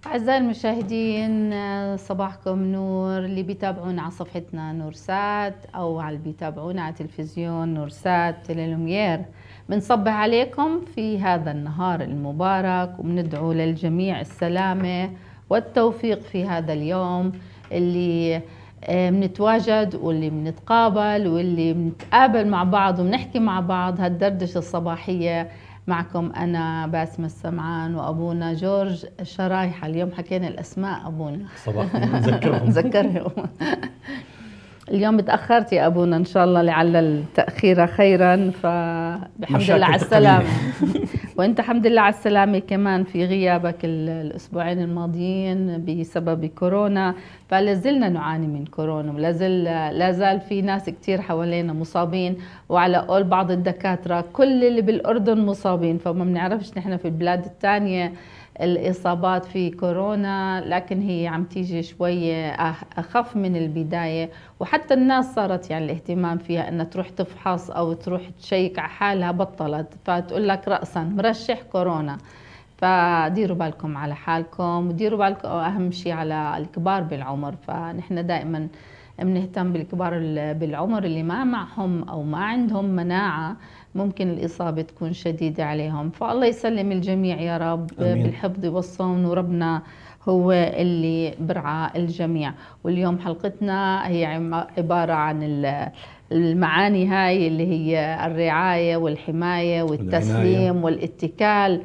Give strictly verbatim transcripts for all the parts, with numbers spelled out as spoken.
أعزائي المشاهدين، صباحكم نور. اللي بيتابعونا على صفحتنا نورسات أو على اللي بيتابعونا على تلفزيون نورسات تيليلومير، بنصبح عليكم في هذا النهار المبارك وبندعو للجميع السلامة والتوفيق في هذا اليوم اللي بنتواجد واللي بنتقابل واللي بنتقابل مع بعض وبنحكي مع بعض هالدردشة الصباحية. معكم أنا باسمة السمعان وأبونا جورج شرايحة. اليوم حكينا الأسماء أبونا، صباح نذكرهم نذكرهم. اليوم تأخرت يا أبونا، إن شاء الله لعل التأخير خيرا، فبحمد الله على السلامة. وأنت الحمد لله على السلامة كمان في غيابك الأسبوعين الماضيين بسبب كورونا، فلازلنا نعاني من كورونا ولازل لازال في ناس كتير حوالينا مصابين، وعلى قول بعض الدكاترة كل اللي بالأردن مصابين، فما بنعرفش نحن في البلاد الثانية الإصابات في كورونا، لكن هي عم تيجي شوية أخف من البداية، وحتى الناس صارت يعني الاهتمام فيها أنها تروح تفحص أو تروح تشيك على حالها بطلت، فتقول لك رأسا مرشح كورونا. فديروا بالكم على حالكم وديروا بالكم أهم شيء على الكبار بالعمر. فنحن دائما بنهتم بالكبار بالعمر اللي ما معهم أو ما عندهم مناعة، ممكن الإصابة تكون شديدة عليهم. فالله يسلم الجميع يا رب. أمين. بالحفظ والصون، وربنا هو اللي برعى الجميع. واليوم حلقتنا هي عبارة عن المعاني هاي اللي هي الرعاية والحماية والتسليم والاتكال.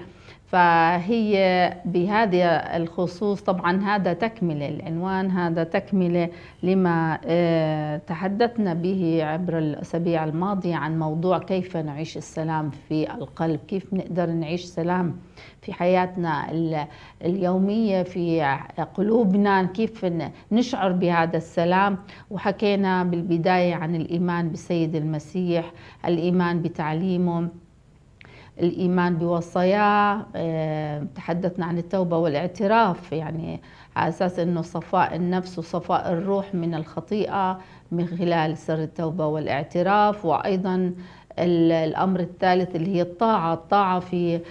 فهي بهذا الخصوص طبعا هذا تكملة، العنوان هذا تكملة لما تحدثنا به عبر الأسابيع الماضية عن موضوع كيف نعيش السلام في القلب، كيف نقدر نعيش سلام في حياتنا اليومية في قلوبنا، كيف نشعر بهذا السلام. وحكينا بالبداية عن الإيمان بالسيد المسيح، الإيمان بتعليمه، الإيمان بوصاياه، تحدثنا عن التوبة والاعتراف، يعني على أساس أنه صفاء النفس وصفاء الروح من الخطيئة من خلال سر التوبة والاعتراف. وأيضا الأمر الثالث اللي هي الطاعة، الطاعة في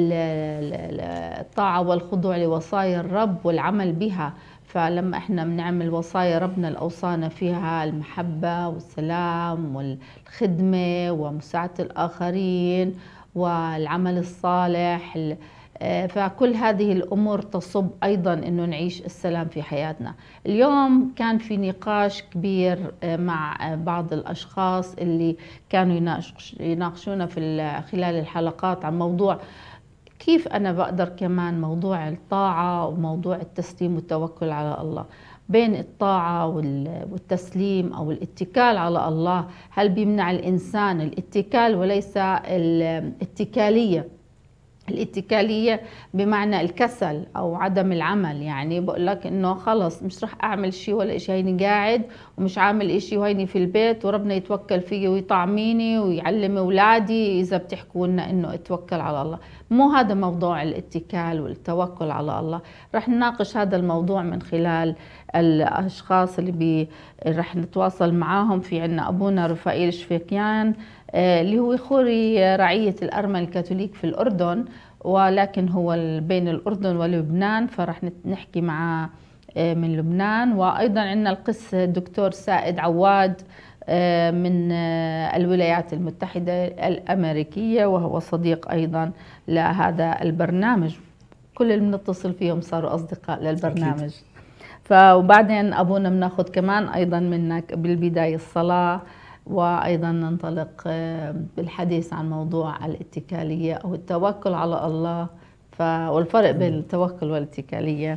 الطاعة والخضوع لوصايا الرب والعمل بها. فلما احنا بنعمل وصايا ربنا الأوصانا فيها المحبة والسلام والخدمة ومساعدة الآخرين والعمل الصالح، فكل هذه الأمور تصب أيضا أنه نعيش السلام في حياتنا. اليوم كان في نقاش كبير مع بعض الأشخاص اللي كانوا يناقشونا في خلال الحلقات عن موضوع كيف أنا بقدر كمان موضوع الطاعة وموضوع التسليم والتوكل على الله، بين الطاعة والتسليم أو الاتكال على الله. هل بيمنع الإنسان الاتكال وليس الاتكالية؟ الاتكالية بمعنى الكسل أو عدم العمل، يعني بقول لك إنه خلص مش رح أعمل شيء ولا شيء، هيني قاعد ومش عامل إشي وهيني في البيت وربنا يتوكل فيي ويطعميني ويعلم أولادي. إذا بتحكوا لنا إنه اتوكل على الله، مو هذا موضوع الاتكال والتوكل على الله. رح نناقش هذا الموضوع من خلال الأشخاص اللي بي رح نتواصل معاهم. في عنا أبونا رفائيل شفيقيان اللي هو خوري رعية الأرمن الكاثوليك في الأردن، ولكن هو بين الأردن ولبنان، فرح نحكي معاه من لبنان. وأيضا عندنا القس الدكتور سائد عواد من الولايات المتحدة الأمريكية، وهو صديق أيضا لهذا البرنامج. كل اللي بنتصل فيهم صاروا أصدقاء للبرنامج. أكيد. فوبعدين أبونا بناخذ كمان أيضا منك بالبداية الصلاة، وأيضا ننطلق بالحديث عن موضوع الاتكالية أو التوكل على الله، ف... والفرق بين التوكل والاتكالية.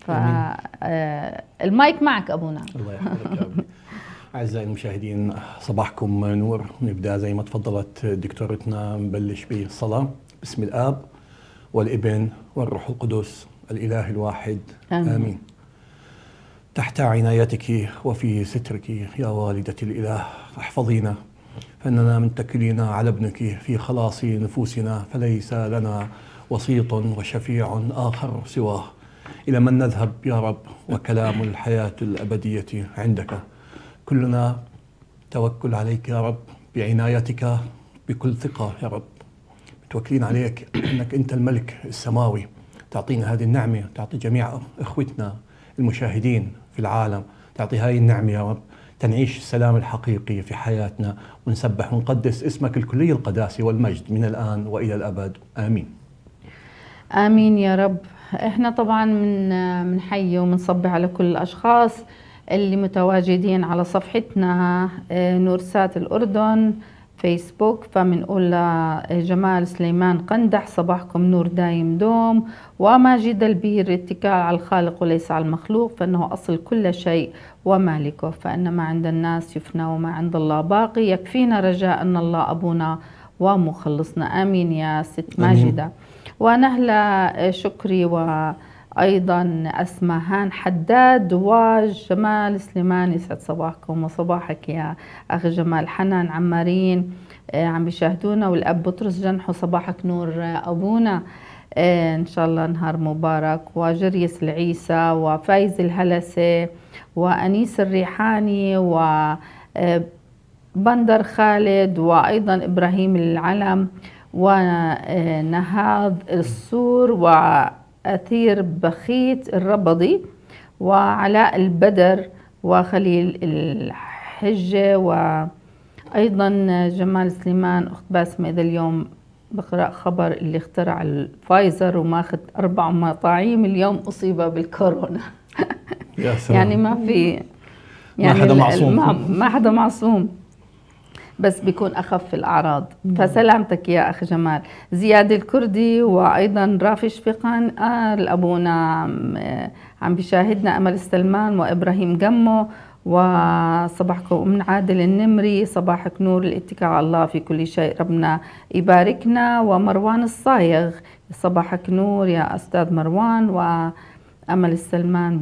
فالمايك معك أبونا. الله يحفظك. أعزائي المشاهدين، صباحكم نور. نبدأ زي ما تفضلت دكتورتنا، نبلش بالصلاة. بسم الآب والابن والروح القدس الإله الواحد، آمين, آمين. تحت عنايتك وفي سترك يا والدة الإله احفظينا، فإننا متكلين على ابنك في خلاص نفوسنا، فليس لنا وسيط وشفيع آخر سواه. إلى من نذهب يا رب؟ وكلام الحياة الأبدية عندك. كلنا توكل عليك يا رب، بعنايتك بكل ثقة يا رب، متوكلين عليك أنك أنت الملك السماوي تعطينا هذه النعمة، تعطي جميع إخوتنا المشاهدين في العالم، تعطي هاي النعمة يا رب، تنعيش السلام الحقيقي في حياتنا، ونسبح ونقدس اسمك الكلي القداسة والمجد من الآن وإلى الأبد، آمين. آمين يا رب. احنا طبعا من بنحيي وبنصبح على كل الأشخاص اللي متواجدين على صفحتنا نور سات الأردن فيسبوك، فبنقول لجمال سليمان قندح صباحكم نور دايم دوم، وماجد البير اتكال على الخالق وليس على المخلوق، فإنه أصل كل شيء ومالكه، فإن ما عند الناس يفنى وما عند الله باقي، يكفينا رجاء أن الله أبونا ومخلصنا. آمين يا ست ماجدة. ونهلة شكري وأيضا أسمهان حداد وجمال سليمان، يسعد صباحكم وصباحك يا أخي جمال. حنان عمارين عم بيشاهدونا، والأب بطرس جنحو صباحك نور أبونا، إن شاء الله نهار مبارك. وجريس العيسى وفايز الهلسة وأنيس الريحاني وبندر خالد وأيضا إبراهيم العلم ونهاض السور وأثير بخيت الربضي وعلاء البدر وخليل الحجة وأيضا جمال سليمان. أخت باسمة إذا اليوم بقرأ خبر اللي اخترع الفايزر وماخذ أربع مطاعيم اليوم أصيب بالكورونا. يا سلام. يعني ما في يعني ما حدا معصوم، ما, ما حدا معصوم، بس بيكون أخف الأعراض. فسلامتك يا أخ جمال. زياد الكردي وأيضا رافي شفقان آل أبونا عم بيشاهدنا، أمل السلمان وإبراهيم قمو وصباحكم من عادل النمري صباحك نور، الاتكاء على الله في كل شيء ربنا يباركنا. ومروان الصايغ صباحك نور يا أستاذ مروان. و أمل السلمان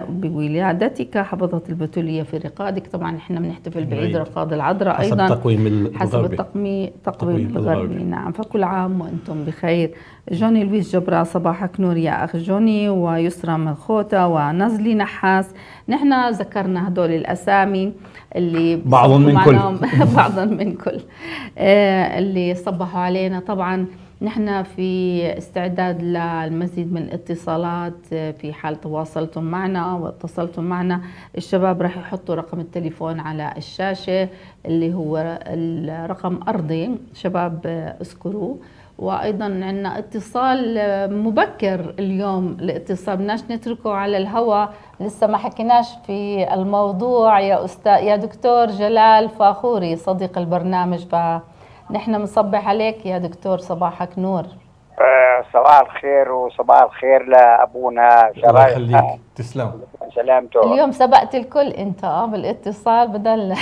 بولادتك حفظت البتولية في رقادك. طبعا احنا بنحتفل بعيد رقاد العذراء أيضا حسب التقويم حسب التقويم تقويم الغربي. نعم، فكل عام وأنتم بخير. جوني لويس جبرا صباحك نور يا أخ جوني. ويسرى مخوتة ونزلي نحاس. نحن ذكرنا هدول الأسامي اللي بعضا من كل بعضا من كل اللي صبحوا علينا. طبعا نحن في استعداد للمزيد من الاتصالات، في حال تواصلتم معنا واتصلتم معنا الشباب راح يحطوا رقم التليفون على الشاشة اللي هو الرقم أرضي، شباب اذكروه. وأيضا عندنا اتصال مبكر اليوم، الاتصال بدناش نتركه على الهواء، لسه ما حكيناش في الموضوع يا أستاذ يا دكتور جلال فاخوري صديق البرنامج، ف نحن بنصبح عليك يا دكتور صباحك نور. أه صباح الخير وصباح الخير لأبونا شرايح. الله يخليك، تسلم. سلامته. اليوم سبقت الكل انت اه بالاتصال بدل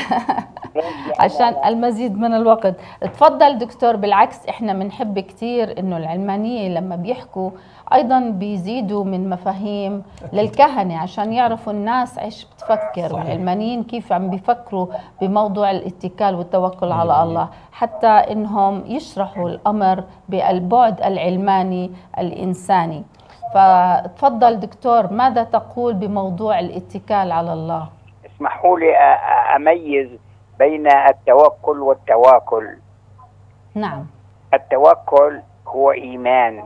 عشان المزيد من الوقت. تفضل دكتور. بالعكس احنا بنحب كثير انه العلمانية لما بيحكوا ايضا بيزيدوا من مفاهيم للكهنة عشان يعرفوا الناس ايش بتفكر، والعلمانيين كيف عم بيفكروا بموضوع الاتكال والتوكل على الله، حتى انهم يشرحوا الامر بالبعد العلماني الانساني. فتفضل دكتور، ماذا تقول بموضوع الاتكال على الله؟ اسمحوا لي اميز بين التوكل والتواكل. نعم. التوكل هو ايمان،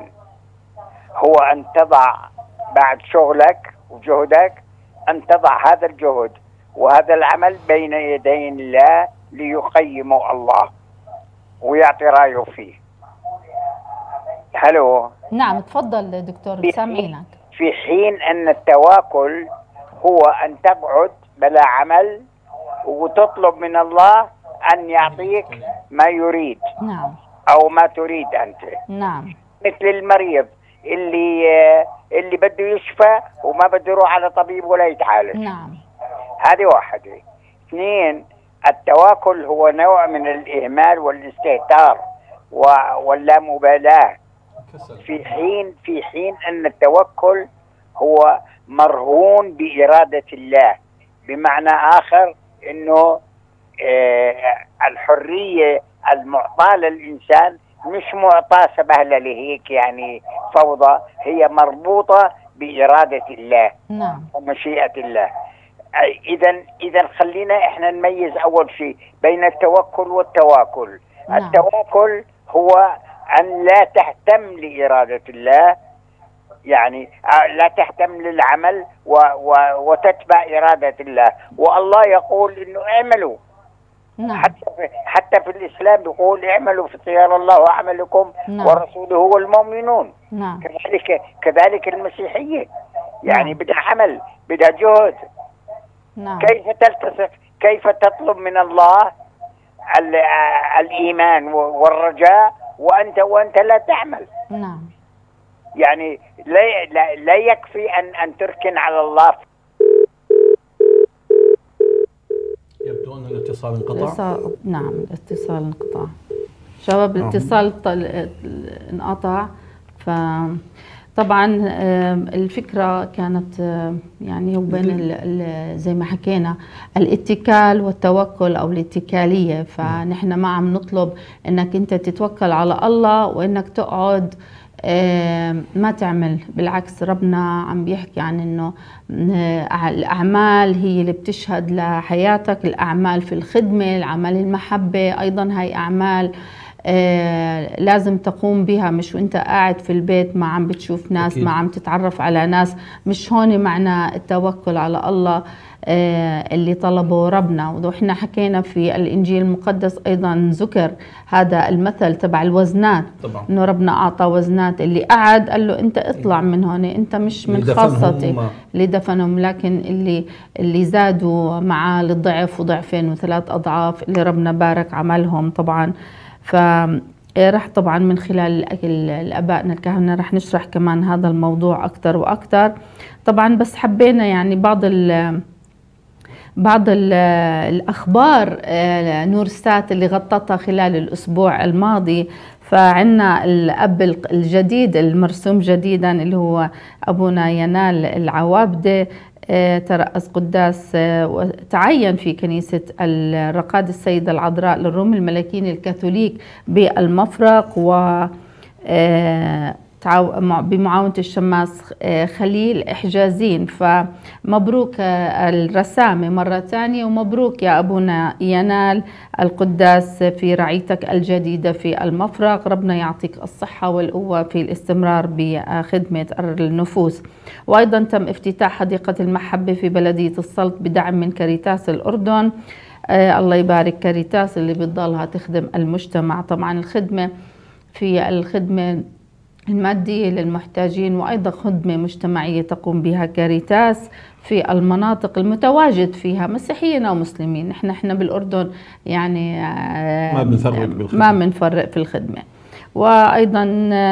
هو ان تضع بعد شغلك وجهدك ان تضع هذا الجهد وهذا العمل بين يدي الله ليقيم الله ويعطي رايه فيه. هلو. نعم تفضل دكتور سامعينك. في حين ان التواكل هو ان تقعد بلا عمل وتطلب من الله ان يعطيك ما يريد. نعم. او ما تريد انت. نعم. مثل المريض اللي اللي بده يشفى وما بده يروح على طبيب ولا يتعالج. نعم. هذه واحدة. اثنين، التواكل هو نوع من الإهمال والاستهتار واللامبالاة، في حين في حين أن التوكل هو مرهون بإرادة الله. بمعنى آخر أنه الحرية المعطاة للإنسان مش معطاة سبهلة لهيك يعني فوضى، هي مربوطة بإرادة الله. نعم. ومشيئة الله. إذا إذا خلينا إحنا نميز أول شيء بين التوكل والتواكل. نعم. التواكل هو أن لا تهتم لإرادة الله يعني لا تهتم للعمل و و وتتبع إرادة الله. والله يقول إنه اعملوا. نعم. حتى في حتى في الإسلام يقول اعملوا فسيرى الله عملكم نعم. ورسوله والمؤمنون. نعم. كذلك كذلك المسيحية يعني نعم. بدها عمل، بدها جهد. نعم. كيف تلتصق، كيف تطلب من الله الإيمان والرجاء وأنت وأنت لا تعمل؟ نعم. يعني لا لا, لا يكفي أن أن تركن على الله. يبدو أن الاتصال انقطع. الاتصال نعم الاتصال انقطع. شباب الاتصال انقطع. فطبعا الفكرة كانت يعني هو بين زي ما حكينا الاتكال والتوكل أو الاتكالية. فنحن ما عم نطلب انك انت تتوكل على الله وانك تقعد ما تعمل. بالعكس ربنا عم بيحكي عن انه الاعمال هي اللي بتشهد لحياتك، الاعمال في الخدمة، العمل المحبة ايضا هاي اعمال لازم تقوم بها، مش وانت قاعد في البيت ما عم بتشوف ناس أكيد. ما عم تتعرف على ناس. مش هون معنى التوكل على الله اللي طلبه ربنا. وإحنا حكينا في الإنجيل المقدس أيضا ذكر هذا المثل تبع الوزنات طبعا. إنه ربنا أعطى وزنات، اللي قعد قال له أنت اطلع من هون، أنت مش من خاصتي اللي دفنهم، لكن اللي اللي زادوا معاه للضعف وضعفين وثلاث أضعاف اللي ربنا بارك عملهم طبعا. فرح طبعا من خلال الآبائنا الكهنة رح نشرح كمان هذا الموضوع أكثر وأكثر طبعا. بس حبينا يعني بعض ال بعض ال الأخبار نور سات اللي غطتها خلال الأسبوع الماضي. فعنا الأب الجديد المرسوم جديدا اللي هو أبونا ينال العوابدة، ترأس قداس وتعين في كنيسة الرقاد السيدة العذراء للروم الملكين الكاثوليك بالمفرق، و بمعاونة الشماس خليل إحجازين. فمبروك الرسامة مرة ثانية، ومبروك يا أبونا ينال القداس في رعيتك الجديدة في المفرق. ربنا يعطيك الصحة والقوة في الاستمرار بخدمة النفوس. وأيضا تم افتتاح حديقة المحبة في بلدية السلط بدعم من كاريتاس الأردن. آه الله يبارك كاريتاس اللي بتضلها تخدم المجتمع. طبعا الخدمة في الخدمة المادية للمحتاجين، وأيضا خدمة مجتمعية تقوم بها كاريتاس في المناطق المتواجد فيها مسيحيين أو مسلمين. نحن احنا بالأردن يعني ما بنفرق بالخدمة. ما بنفرق في الخدمة. وأيضا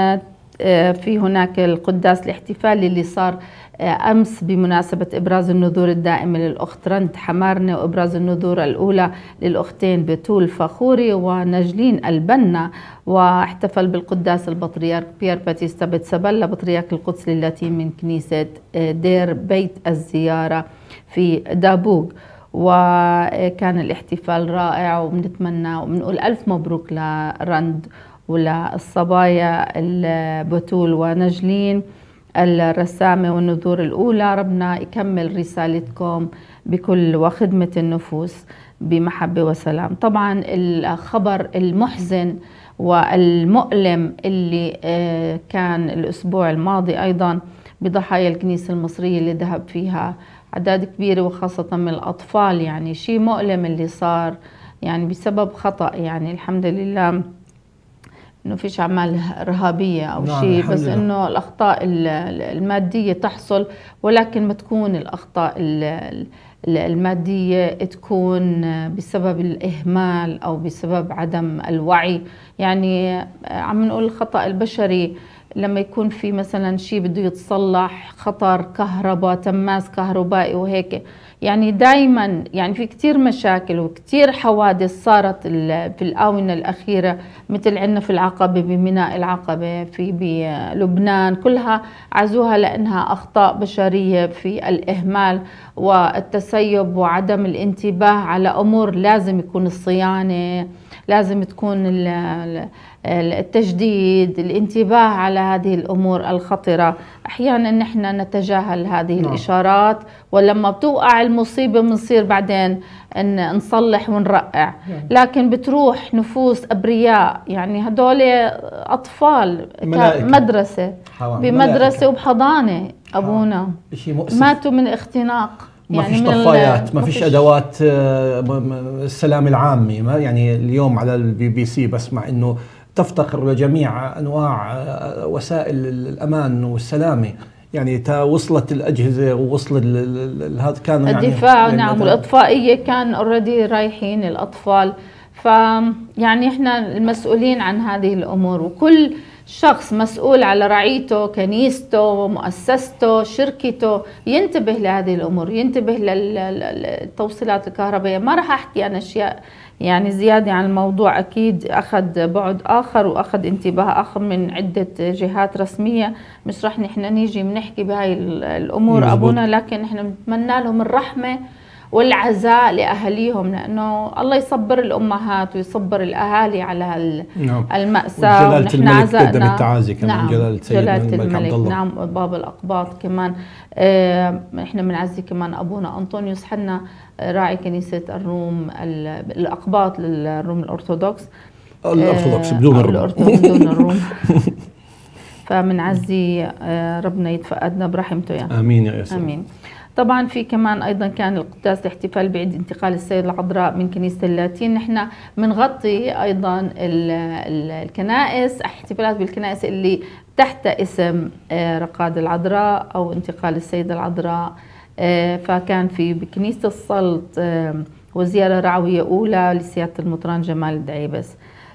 في هناك القداس الاحتفالي اللي صار أمس بمناسبة إبراز النذور الدائمة للأخت رند حمارنة، وإبراز النذور الأولى للأختين بتول فخوري ونجلين البنا. واحتفل بالقداس البطريرك بيير باتيستا بتسبلا بطريرك القدس اللاتين من كنيسة دير بيت الزيارة في دابوغ. وكان الاحتفال رائع، وبنتمنى وبنقول ألف مبروك لرند وللصبايا البتول ونجلين الرسامة والنذور الأولى. ربنا يكمل رسالتكم بكل وخدمة النفوس بمحبة وسلام. طبعا الخبر المحزن والمؤلم اللي كان الأسبوع الماضي أيضا بضحايا الكنيسة المصرية اللي ذهب فيها أعداد كبيرة وخاصة من الأطفال. يعني شيء مؤلم اللي صار يعني بسبب خطأ. يعني الحمد لله انه فيش اعمال ارهابيه او نعم شيء، بس انه الاخطاء الماديه تحصل، ولكن ما تكون الاخطاء الماديه تكون بسبب الاهمال او بسبب عدم الوعي. يعني عم نقول الخطا البشري لما يكون في مثلا شيء بده يتصلح، خطر كهرباء، تماس كهربائي وهيك، يعني دائما يعني في كتير مشاكل وكتير حوادث صارت في الآونة الأخيرة، مثل عندنا في العقبة بميناء العقبة في بلبنان، كلها عزوها لأنها أخطاء بشرية في الإهمال والتسيب وعدم الانتباه على أمور لازم يكون الصيانة، لازم تكون التجديد، الانتباه على هذه الأمور الخطرة. أحيانا نحن نتجاهل هذه نعم. الإشارات، ولما بتوقع المصيبة بنصير بعدين أن نصلح ونرقع، لكن بتروح نفوس أبرياء، يعني هدول أطفال ملائكة. مدرسة بمدرسة وبحضانة أبونا ماتوا من اختناق، ما فيش طفايات، ما فيش ادوات السلام العامي. ما يعني اليوم على البي بي سي بسمع انه تفتقر لجميع انواع وسائل الامان والسلامه، يعني وصلت الاجهزه ووصل هذا كان يعني الدفاع نعم، والاطفائيه كان اوريدي رايحين الاطفال. ف يعني احنا المسؤولين عن هذه الامور، وكل شخص مسؤول على رعيته، كنيسته، مؤسسته، شركته، ينتبه لهذه الأمور، ينتبه للتوصيلات الكهربائية. ما راح أحكي عن أشياء يعني زيادة عن الموضوع، أكيد أخذ بعد آخر وأخذ انتباه آخر من عدة جهات رسمية، مش راح نحن نيجي بنحكي بهاي الأمور مزبوط. أبونا، لكن نحن بنتمنى لهم الرحمة والعزاء لأهاليهم، لأنه الله يصبر الأمهات ويصبر الأهالي على نعم. المأساة. ونحن عزائنا بالتعازي كمان نعم. جلالة سيدنا جلالة الملك نعم، باب الأقباط كمان. آه نحن بنعزي كمان أبونا أنطونيوس حنا راعي كنيسة الروم الأقباط للروم الأرثوذكس الأرثوذكس بدون الروم بدون الروم فبنعزي آه ربنا يتفقدنا برحمته يعني. آمين يا يسوع. آمين. طبعا في كمان ايضا كان القداس الاحتفال بعيد انتقال السيدة العذراء من كنيسة اللاتين. نحن بنغطي ايضا ال ال الكنائس، احتفالات بالكنائس اللي تحت اسم رقاد العذراء او انتقال السيدة العذراء. فكان في بكنيسة السلط وزيارة رعوية اولى لسيادة المطران جمال دعيبس.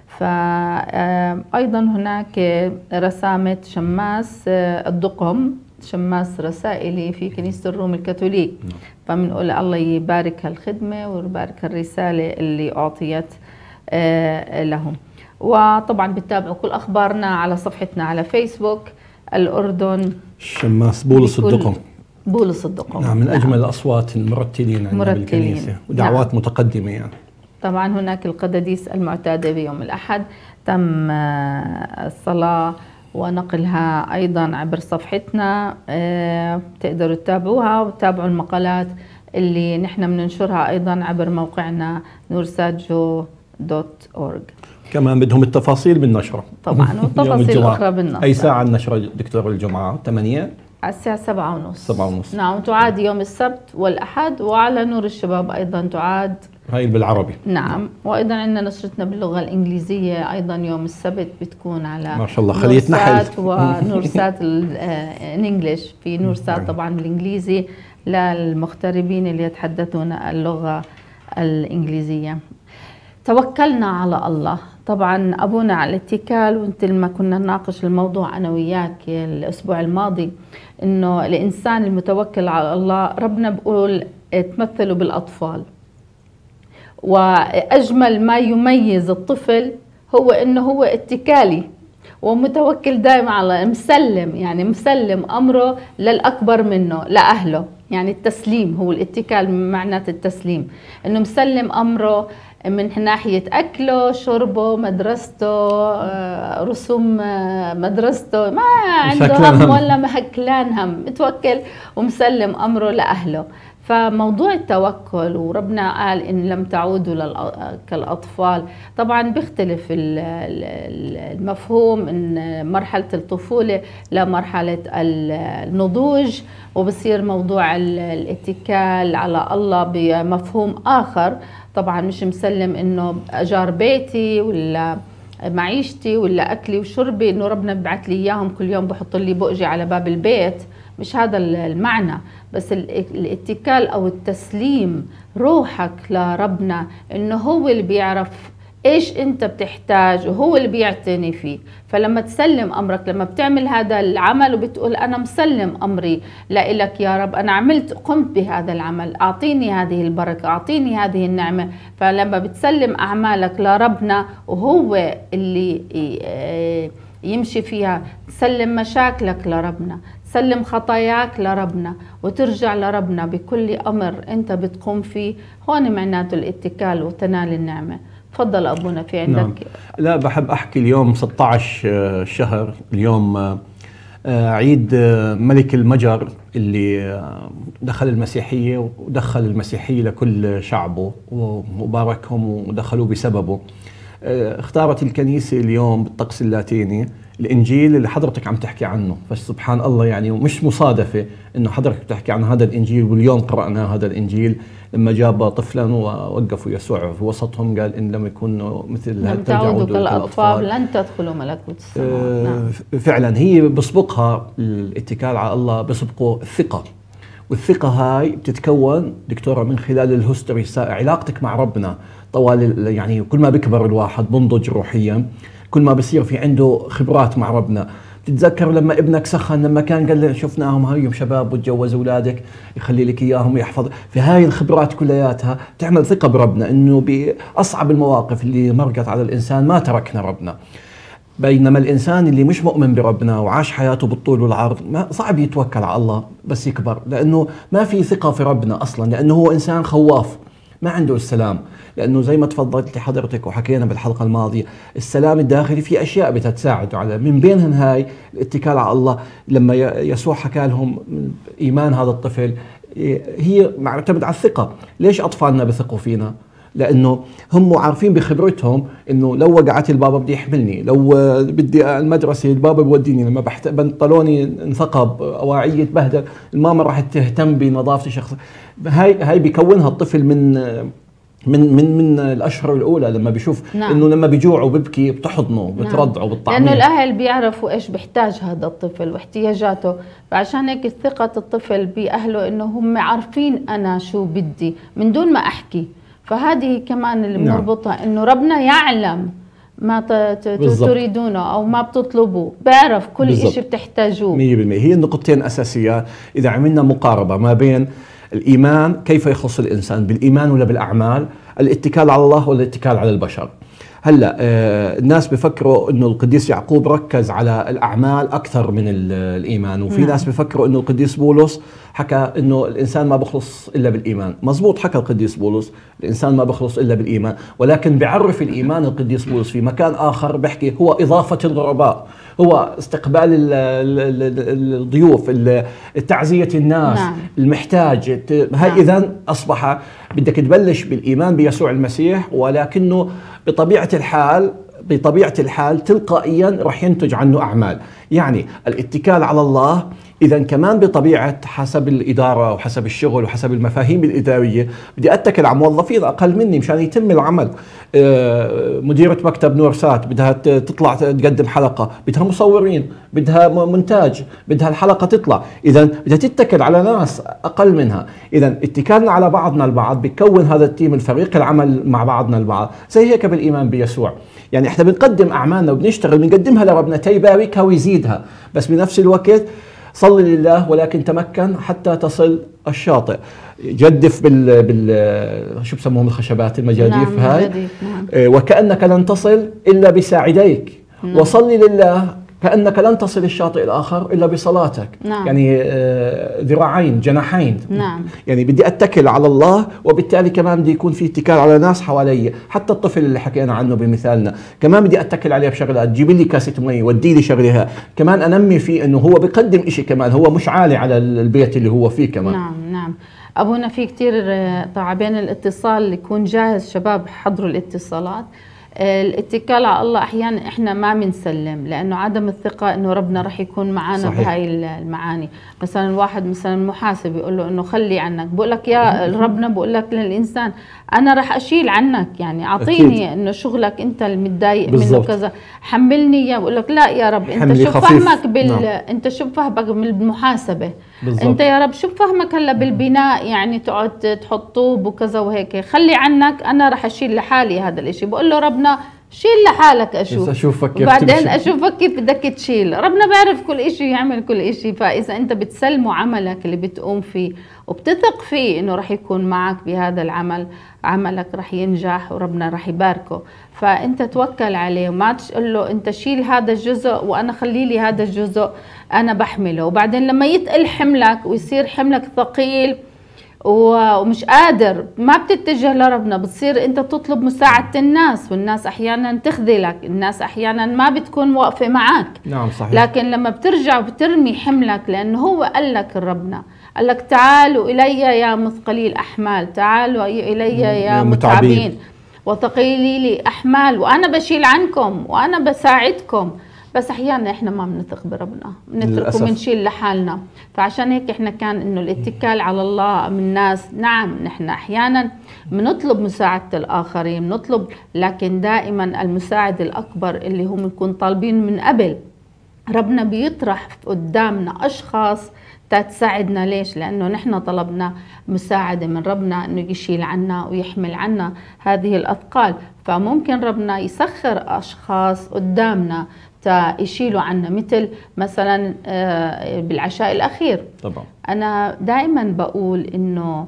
فايضا هناك رسامة شماس الدقم، شماس رسائلي في كنيسة الروم الكاثوليك، فبنقول الله يبارك هالخدمة ويبارك الرسالة اللي أعطيت لهم. وطبعا بتتابعوا كل أخبارنا على صفحتنا على فيسبوك الأردن شماس بولس الدقم. بولس الدقم نعم، من أجمل الأصوات المرتلين عندنا بالكنيسة، ودعوات نعم. متقدمة يعني. طبعا هناك القداديس المعتادة بيوم الأحد تم الصلاة ونقلها أيضا عبر صفحتنا، أه تقدروا تتابعوها وتتابعوا المقالات اللي نحن بننشرها أيضا عبر موقعنا نورساتجو دوت أورج. كمان بدهم التفاصيل بالنشرة طبعا، والتفاصيل الأخرى بالنشرة. أي ساعة النشرة دكتور الجمعة؟ ثمانية على الساعة سبعة ونص. سبعة ونص نعم، تعاد يوم السبت والأحد، وعلى نور الشباب أيضا تعاد هاي بالعربي. نعم، وايضا عندنا نشرتنا باللغه الانجليزيه ايضا يوم السبت بتكون على ما شاء الله خلية نحل ونورسات الانجليش. في نورسات طبعا بالانجليزي للمغتربين اللي يتحدثون اللغه الانجليزيه. توكلنا على الله. طبعا ابونا على الاتكال، وانت لما كنا نناقش الموضوع انا وياك الاسبوع الماضي انه الانسان المتوكل على الله ربنا بقول تمثلوا بالاطفال، وأجمل ما يميز الطفل هو إنه هو اتكالي ومتوكل دائما على مسلم، يعني مسلم أمره للأكبر منه لأهله، يعني التسليم هو الاتكال معناته التسليم، إنه مسلم أمره من ناحية أكله، شربه، مدرسته، رسوم مدرسته، ما عنده هم ولا مهكلان هم، متوكل ومسلم أمره لأهله. فموضوع التوكل، وربنا قال إن لم تعودوا كالأطفال، طبعا بيختلف المفهوم إن مرحلة الطفولة لمرحلة النضوج، وبصير موضوع الاتكال على الله بمفهوم آخر. طبعا مش مسلم إنه أجار بيتي ولا معيشتي ولا أكلي وشربي إنه ربنا ببعث لي إياهم كل يوم، بحط لي بؤجي على باب البيت، مش هذا المعنى. بس الاتكال أو التسليم روحك لربنا، إنه هو اللي بيعرف إيش أنت بتحتاج وهو اللي بيعتني فيك. فلما تسلم أمرك، لما بتعمل هذا العمل وبتقول أنا مسلم أمري لإلك يا رب، أنا عملت قمت بهذا العمل، أعطيني هذه البركة، أعطيني هذه النعمة. فلما بتسلم أعمالك لربنا وهو اللي يمشي فيها، تسلم مشاكلك لربنا، سلم خطاياك لربنا، وترجع لربنا بكل أمر أنت بتقوم فيه، هون معناته الاتكال وتنال النعمة. تفضل أبونا في عندك. نعم. لا بحب أحكي اليوم ستة عشر شهر، اليوم عيد ملك المجر اللي دخل المسيحية ودخل المسيحية لكل شعبه وباركهم ودخلوا بسببه. اختارت الكنيسة اليوم بالطقس اللاتيني الإنجيل اللي حضرتك عم تحكي عنه، فسبحان الله يعني مش مصادفة إنه حضرتك بتحكي عن هذا الإنجيل واليوم قرأنا هذا الإنجيل لما جاب طفلا ووقفوا يسوع في وسطهم قال إن لم يكونوا مثل لم تعودوا كالأطفال لن تدخلوا ملكوت السماوات. نعم. فعلا هي بسبقها الاتكال على الله، بسبقه الثقة، والثقة هاي بتتكون دكتورة من خلال الهستوري، علاقتك مع ربنا طوال يعني كل ما بيكبر الواحد بنضج روحيا، كل ما بصير في عنده خبرات مع ربنا. بتتذكر لما ابنك سخن لما كان قال شفناهم هايهم شباب وتجوز اولادك يخلي لك اياهم يحفظ، في هاي الخبرات كلياتها تعمل ثقة بربنا انه باصعب المواقف اللي مرقت على الانسان ما تركنا ربنا. بينما الانسان اللي مش مؤمن بربنا وعاش حياته بالطول والعرض ما صعب يتوكل على الله بس يكبر، لانه ما في ثقة في ربنا اصلا، لانه هو انسان خواف ما عنده السلام. لانه زي ما تفضلت حضرتك وحكينا بالحلقه الماضيه، السلام الداخلي في اشياء بتساعده على، من بينهم هاي الاتكال على الله. لما يسوع حكى لهم ايمان هذا الطفل هي معتمد على الثقه. ليش اطفالنا بثقوا فينا؟ لانه هم عارفين بخبرتهم انه لو وقعت البابا بدي يحملني، لو بدي المدرسه البابا بوديني، لما بحت بنطلوني انثقب، اواعيه تبهدل، الماما راح تهتم بنظافتي الشخصيه. هاي هاي بيكونها الطفل من من من من الاشهر الاولى، لما بيشوف نعم. انه لما بيجوع وببكي بتحضنه بترضعه بتطعميه، لانه الاهل بيعرفوا ايش بيحتاج هذا الطفل واحتياجاته. فعشان هيك ثقه الطفل باهله انه هم عارفين انا شو بدي من دون ما احكي. فهذه كمان اللي بنربطها نعم. انه ربنا يعلم ما تريدونه او ما بتطلبوه، بيعرف كل بالزبط. شيء بتحتاجوه مية بالمية. هي النقطتين اساسيات. اذا عملنا مقاربه ما بين الإيمان كيف يخص الإنسان، بالإيمان ولا بالأعمال، الاتكال على الله ولا الاتكال على البشر. هلا آه الناس بفكروا انه القديس يعقوب ركز على الاعمال اكثر من الايمان، وفي نعم. ناس بفكروا انه القديس بولس حكى انه الانسان ما بخلص الا بالايمان. مزبوط حكى القديس بولس الانسان ما بخلص الا بالايمان، ولكن بيعرف الايمان القديس بولس في مكان اخر بيحكي هو اضافه الغرباء، هو استقبال الضيوف، تعزيه الناس نعم. المحتاج. هاي نعم. اذا اصبح بدك تبلش بالايمان بيسوع المسيح، ولكنه بطبيعة الحال بطبيعة الحال تلقائيا رح ينتج عنه أعمال. يعني الاتكال على الله إذا كمان بطبيعة حسب الإدارة وحسب الشغل وحسب المفاهيم الإدارية بدي أتكل على موظفين أقل مني مشان يتم العمل. مديرة مكتب نورسات بدها تطلع تقدم حلقة، بدها مصورين، بدها مونتاج، بدها الحلقة تطلع، إذا بدها تتكل على ناس أقل منها. إذا اتكالنا على بعضنا البعض بيكون هذا التيم الفريق العمل مع بعضنا البعض. زي هيك بالإيمان بيسوع، يعني احنا بنقدم أعمالنا وبنشتغل بنقدمها لربنا تيباركها ويزيدها، بس بنفس الوقت صلي لله ولكن تمكن حتى تصل الشاطئ. جدف بال, بال... شو بسموهم الخشبات المجاديف نعم هاي نعم. وكأنك لن تصل إلا بساعديك نعم. وصلي لله كأنك لن تصل الشاطئ الآخر إلا بصلاتك نعم. يعني ذراعين جناحين نعم. يعني بدي أتكل على الله، وبالتالي كمان بدي يكون في اتكال على ناس حوالي. حتى الطفل اللي حكينا عنه بمثالنا كمان بدي أتكل عليه بشغلات، جيب لي كاسة مي ودي لي شغلها، كمان أنمي فيه إنه هو بيقدم إشي، كمان هو مش عالي على البيت اللي هو فيه كمان. نعم نعم. أبونا في كتير طبعا الاتصال يكون جاهز، شباب حضروا الاتصالات. الاتكال على الله احيانا احنا ما بنسلم لانه عدم الثقه انه ربنا رح يكون معنا بهاي المعاني. مثلا الواحد مثلا محاسب يقول له انه خلي عنك، بقول لك يا ربنا بقول لك للانسان انا رح اشيل عنك، يعني اعطيني انه شغلك انت المتضايق منه كذا حملني اياه، بقول لك لا يا رب انت شو فهمك بال نعم. انت شو فهمك بالمحاسبه بالزبط. انت يا رب شو فهمك هلا بالبناء، يعني تقعد تحط طوب وكذا وهيك، خلي عنك انا رح اشيل لحالي هذا الاشي. بقول له ربنا شيل لحالك اشوف اشوفك كيف وبعدين اشوفك كيف بدك تشيل. ربنا بيعرف كل اشي يعمل كل اشي. فاذا انت بتسلمه عملك اللي بتقوم فيه وبتثق فيه انه رح يكون معك بهذا العمل، عملك رح ينجح وربنا رح يباركه. فانت توكل عليه وما تقول له انت شيل هذا الجزء وانا خلي لي هذا الجزء انا بحمله، وبعدين لما يتقل حملك ويصير حملك ثقيل ومش قادر، ما بتتجه لربنا، بتصير انت تطلب مساعدة الناس، والناس احيانا تخذلك، الناس احيانا ما بتكون واقفة معك. نعم صحيح. لكن لما بترجع وبترمي حملك، لانه هو قال لك ربنا قال لك تعالوا الي يا مثقلي الاحمال، تعالوا الي يا متعبين وثقيلي لي احمال، وانا بشيل عنكم وانا بساعدكم. بس احيانا احنا ما بنثق بربنا، بنترك وبنشيل لحالنا. فعشان هيك احنا كان انه الاتكال على الله من الناس، نعم نحن احيانا بنطلب مساعده الاخرين، بنطلب، لكن دائما المساعد الاكبر اللي هم نكون طالبين من قبل، ربنا بيطرح قدامنا اشخاص تساعدنا. ليش؟ لانه نحن طلبنا مساعده من ربنا انه يشيل عنا ويحمل عنا هذه الاثقال. فممكن ربنا يسخر اشخاص قدامنا يشيلوا عنا، مثل مثلا بالعشاء الاخير. طبعا انا دائما بقول انه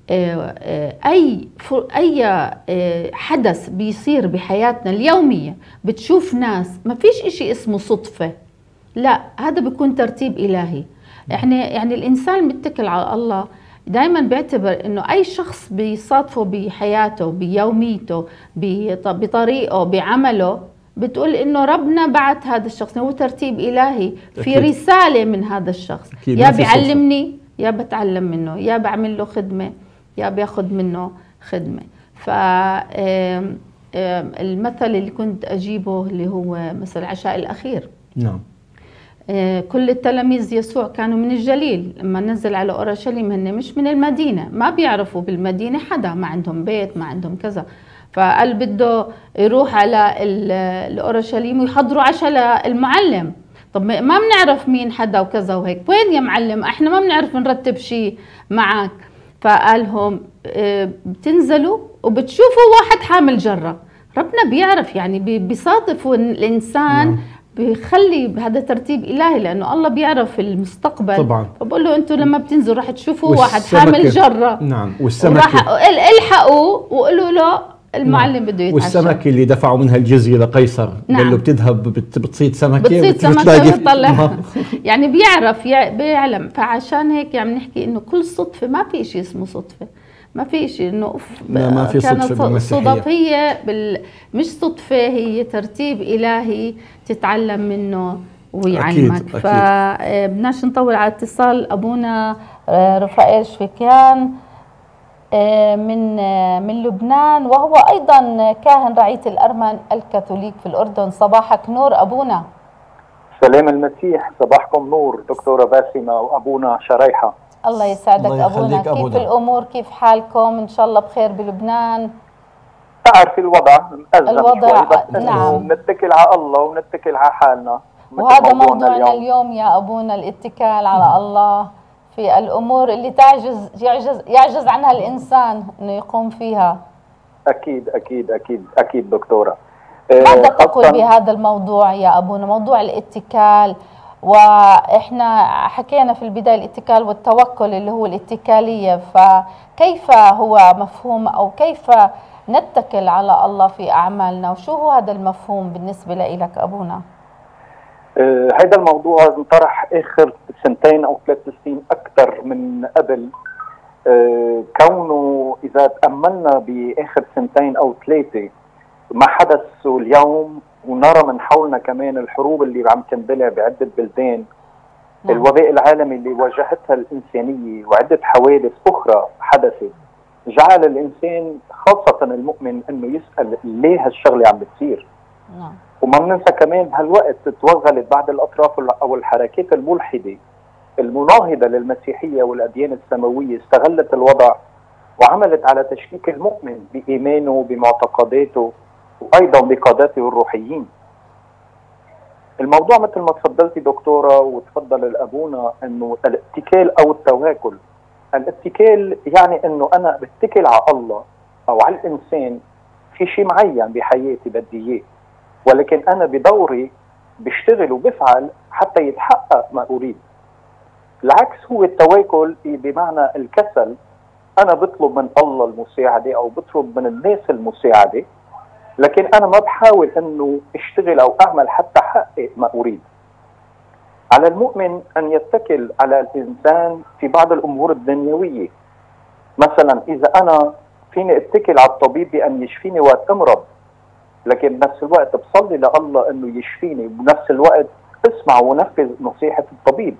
اي اي حدث بيصير بحياتنا اليوميه بتشوف ناس، ما فيش اشي اسمه صدفه، لا هذا بيكون ترتيب الهي. يعني يعني الانسان متكل على الله دائما بيعتبر انه اي شخص بيصادفه بحياته بيوميته بطريقه بعمله، بتقول انه ربنا بعت هذا الشخص، هو ترتيب الهي، في أكيد. رساله من هذا الشخص، يا بيعلمني يا بتعلم منه، يا بعمل له خدمه يا بياخذ منه خدمه. فالمثل اللي كنت اجيبه اللي هو مثل العشاء الاخير. نعم. كل التلاميذ يسوع كانوا من الجليل، لما نزل على اورشليم هن مش من المدينه، ما بيعرفوا بالمدينه حدا، ما عندهم بيت، ما عندهم كذا. فقال بده يروح على الاورشليم ويحضروا عشاء للمعلم. طب ما بنعرف مين حدا وكذا وهيك، وين يا معلم احنا ما بنعرف نرتب شيء معك. فقالهم بتنزلوا وبتشوفوا واحد حامل جره. ربنا بيعرف، يعني بيصادف الانسان. نعم. بيخلي هذا ترتيب إلهي، لأنه الله بيعرف المستقبل. طبعا. فبقول له أنتوا لما بتنزلوا راح تشوفوا واحد حامل جرة. نعم. والسمكة الحقوا وقولوا له المعلم. نعم. بده يتعشى. والسمكة اللي دفعوا منها الجزية لقيصر. نعم. قال له بتذهب بتصيد سمكة بتصيد سمكة وبتطلعها. يعني بيعرف بيعلم. فعشان هيك يعني نحكي إنه كل صدفة، ما في شيء اسمه صدفة، ما في شيء انه اوف ما في صدفه صدفيه بال... مش صدفه، هي ترتيب الهي تتعلم منه ويعلمك. فبدناش نطول على اتصال. ابونا رفائيل شفيكيان من من لبنان، وهو ايضا كاهن رعيه الارمن الكاثوليك في الاردن. صباحك نور ابونا. سلام المسيح، صباحكم نور دكتورة باسمة وابونا شريحة. الله يسعدك الله أبونا. كيف أبونا. الأمور، كيف حالكم؟ إن شاء الله بخير بلبنان. تعرف الوضع الوضع نعم. نتكل على الله ونتكل على حالنا، وهذا موضوعنا اليوم. اليوم يا أبونا، الاتكال على الله في الأمور اللي تعجز يعجز يعجز عنها الإنسان إنه يقوم فيها. أكيد أكيد أكيد أكيد دكتورة. ماذا تقول بهذا الموضوع يا أبونا، موضوع الاتكال؟ واحنا حكينا في البدايه الاتكال والتوكل اللي هو الاتكاليه، فكيف هو مفهوم او كيف نتكل على الله في اعمالنا، وشو هو هذا المفهوم بالنسبه لك ابونا؟ آه هذا الموضوع انطرح اخر سنتين او ثلاث سنين اكثر من قبل. آه كونه اذا تاملنا باخر سنتين او ثلاثه ما حدث اليوم، ونرى من حولنا كمان الحروب اللي عم تندلع بعدة بلدان، نعم. الوباء العالمي اللي واجهتها الإنسانية وعدة حوادث أخرى حدثت، جعل الإنسان خاصة المؤمن أنه يسأل ليه هالشغلة عم بتصير. نعم. وما بننسى كمان بهالوقت توغلت بعض الأطراف أو الحركات الملحدة المناهضة للمسيحية والأديان السماوية، استغلت الوضع وعملت على تشكيك المؤمن بإيمانه وبمعتقداته وأيضا بقادته الروحيين. الموضوع مثل ما تفضلتي دكتورة وتفضل الأبونا أنه الاتكال أو التواكل. الاتكال يعني أنه أنا بتكل على الله أو على الإنسان في شيء معين بحياتي بدي إياه، ولكن أنا بدوري بشتغل وبفعل حتى يتحقق ما أريد. العكس هو التواكل بمعنى الكسل، أنا بطلب من الله المساعدة أو بطلب من الناس المساعدة، لكن أنا ما بحاول أنه اشتغل أو أعمل حتى أحقق ما أريد. على المؤمن أن يتكل على الإنسان في بعض الأمور الدنيوية، مثلا اذا انا فيني اتكل على الطبيب بان يشفيني وقت امرض، لكن بنفس الوقت بصلي لله انه يشفيني، بنفس الوقت اسمع ونفذ نصيحه الطبيب.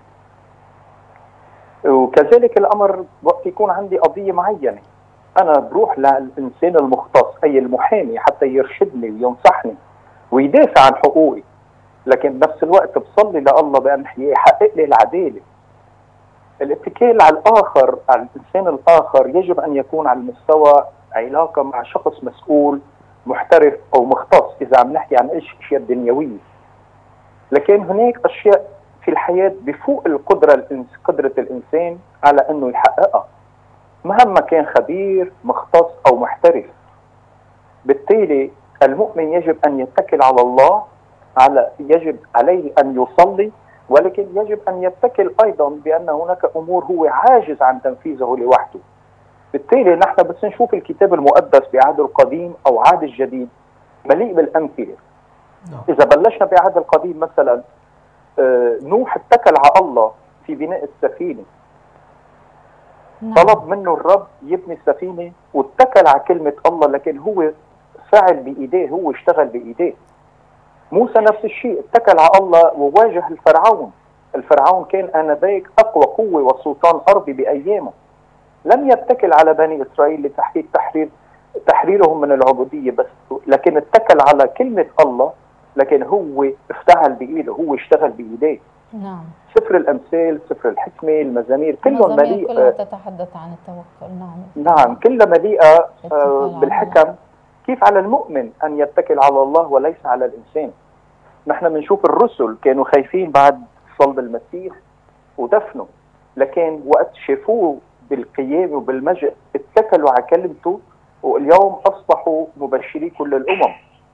وكذلك الامر وقت يكون عندي قضيه معينه، انا بروح للانسان المختص اي المحامي حتى يرشدني وينصحني ويدافع عن حقوقي، لكن بنفس الوقت بصلي لله بان يحقق لي العداله. الاتكال على الاخر، على الانسان الاخر، يجب ان يكون على المستوى علاقه مع شخص مسؤول محترف او مختص اذا عم نحكي عن اشياء دنيويه. لكن هناك اشياء في الحياه بفوق القدره الانس قدره الانسان على انه يحققها، مهما كان خبير مختص او محترف. بالتالي المؤمن يجب ان يتكل على الله، على يجب عليه ان يصلي، ولكن يجب ان يتكل ايضا بان هناك امور هو عاجز عن تنفيذه لوحده. بالتالي نحن بس نشوف الكتاب المقدس بعهد القديم او عهد الجديد مليء بالامثله. اذا بلشنا بعهد القديم مثلا، نوح اتكل على الله في بناء السفينه. طلب منه الرب يبني السفينه واتكل على كلمه الله، لكن هو فعل بايديه، هو اشتغل بايديه. موسى نفس الشيء، اتكل على الله وواجه الفرعون. الفرعون كان آنذاك أقوى قوة وسلطان أرضي بأيامه. لم يتكل على بني إسرائيل لتحقيق تحرير تحريرهم من العبودية بس، لكن اتكل على كلمة الله، لكن هو افتعل بإيده، هو اشتغل بإيديه. نعم. سفر الأمثال، سفر الحكمة، المزامير، كلهم مليئة، كلها تتحدث عن التوكل. نعم. نعم، كلها مليئة بالحكم. كيف على المؤمن أن يتكل على الله وليس على الإنسان. نحن بنشوف الرسل كانوا خايفين بعد صلب المسيح ودفنه، لكن وقت شافوه بالقيام وبالمجد اتكلوا على كلمته، واليوم أصبحوا مبشري كل الأمم.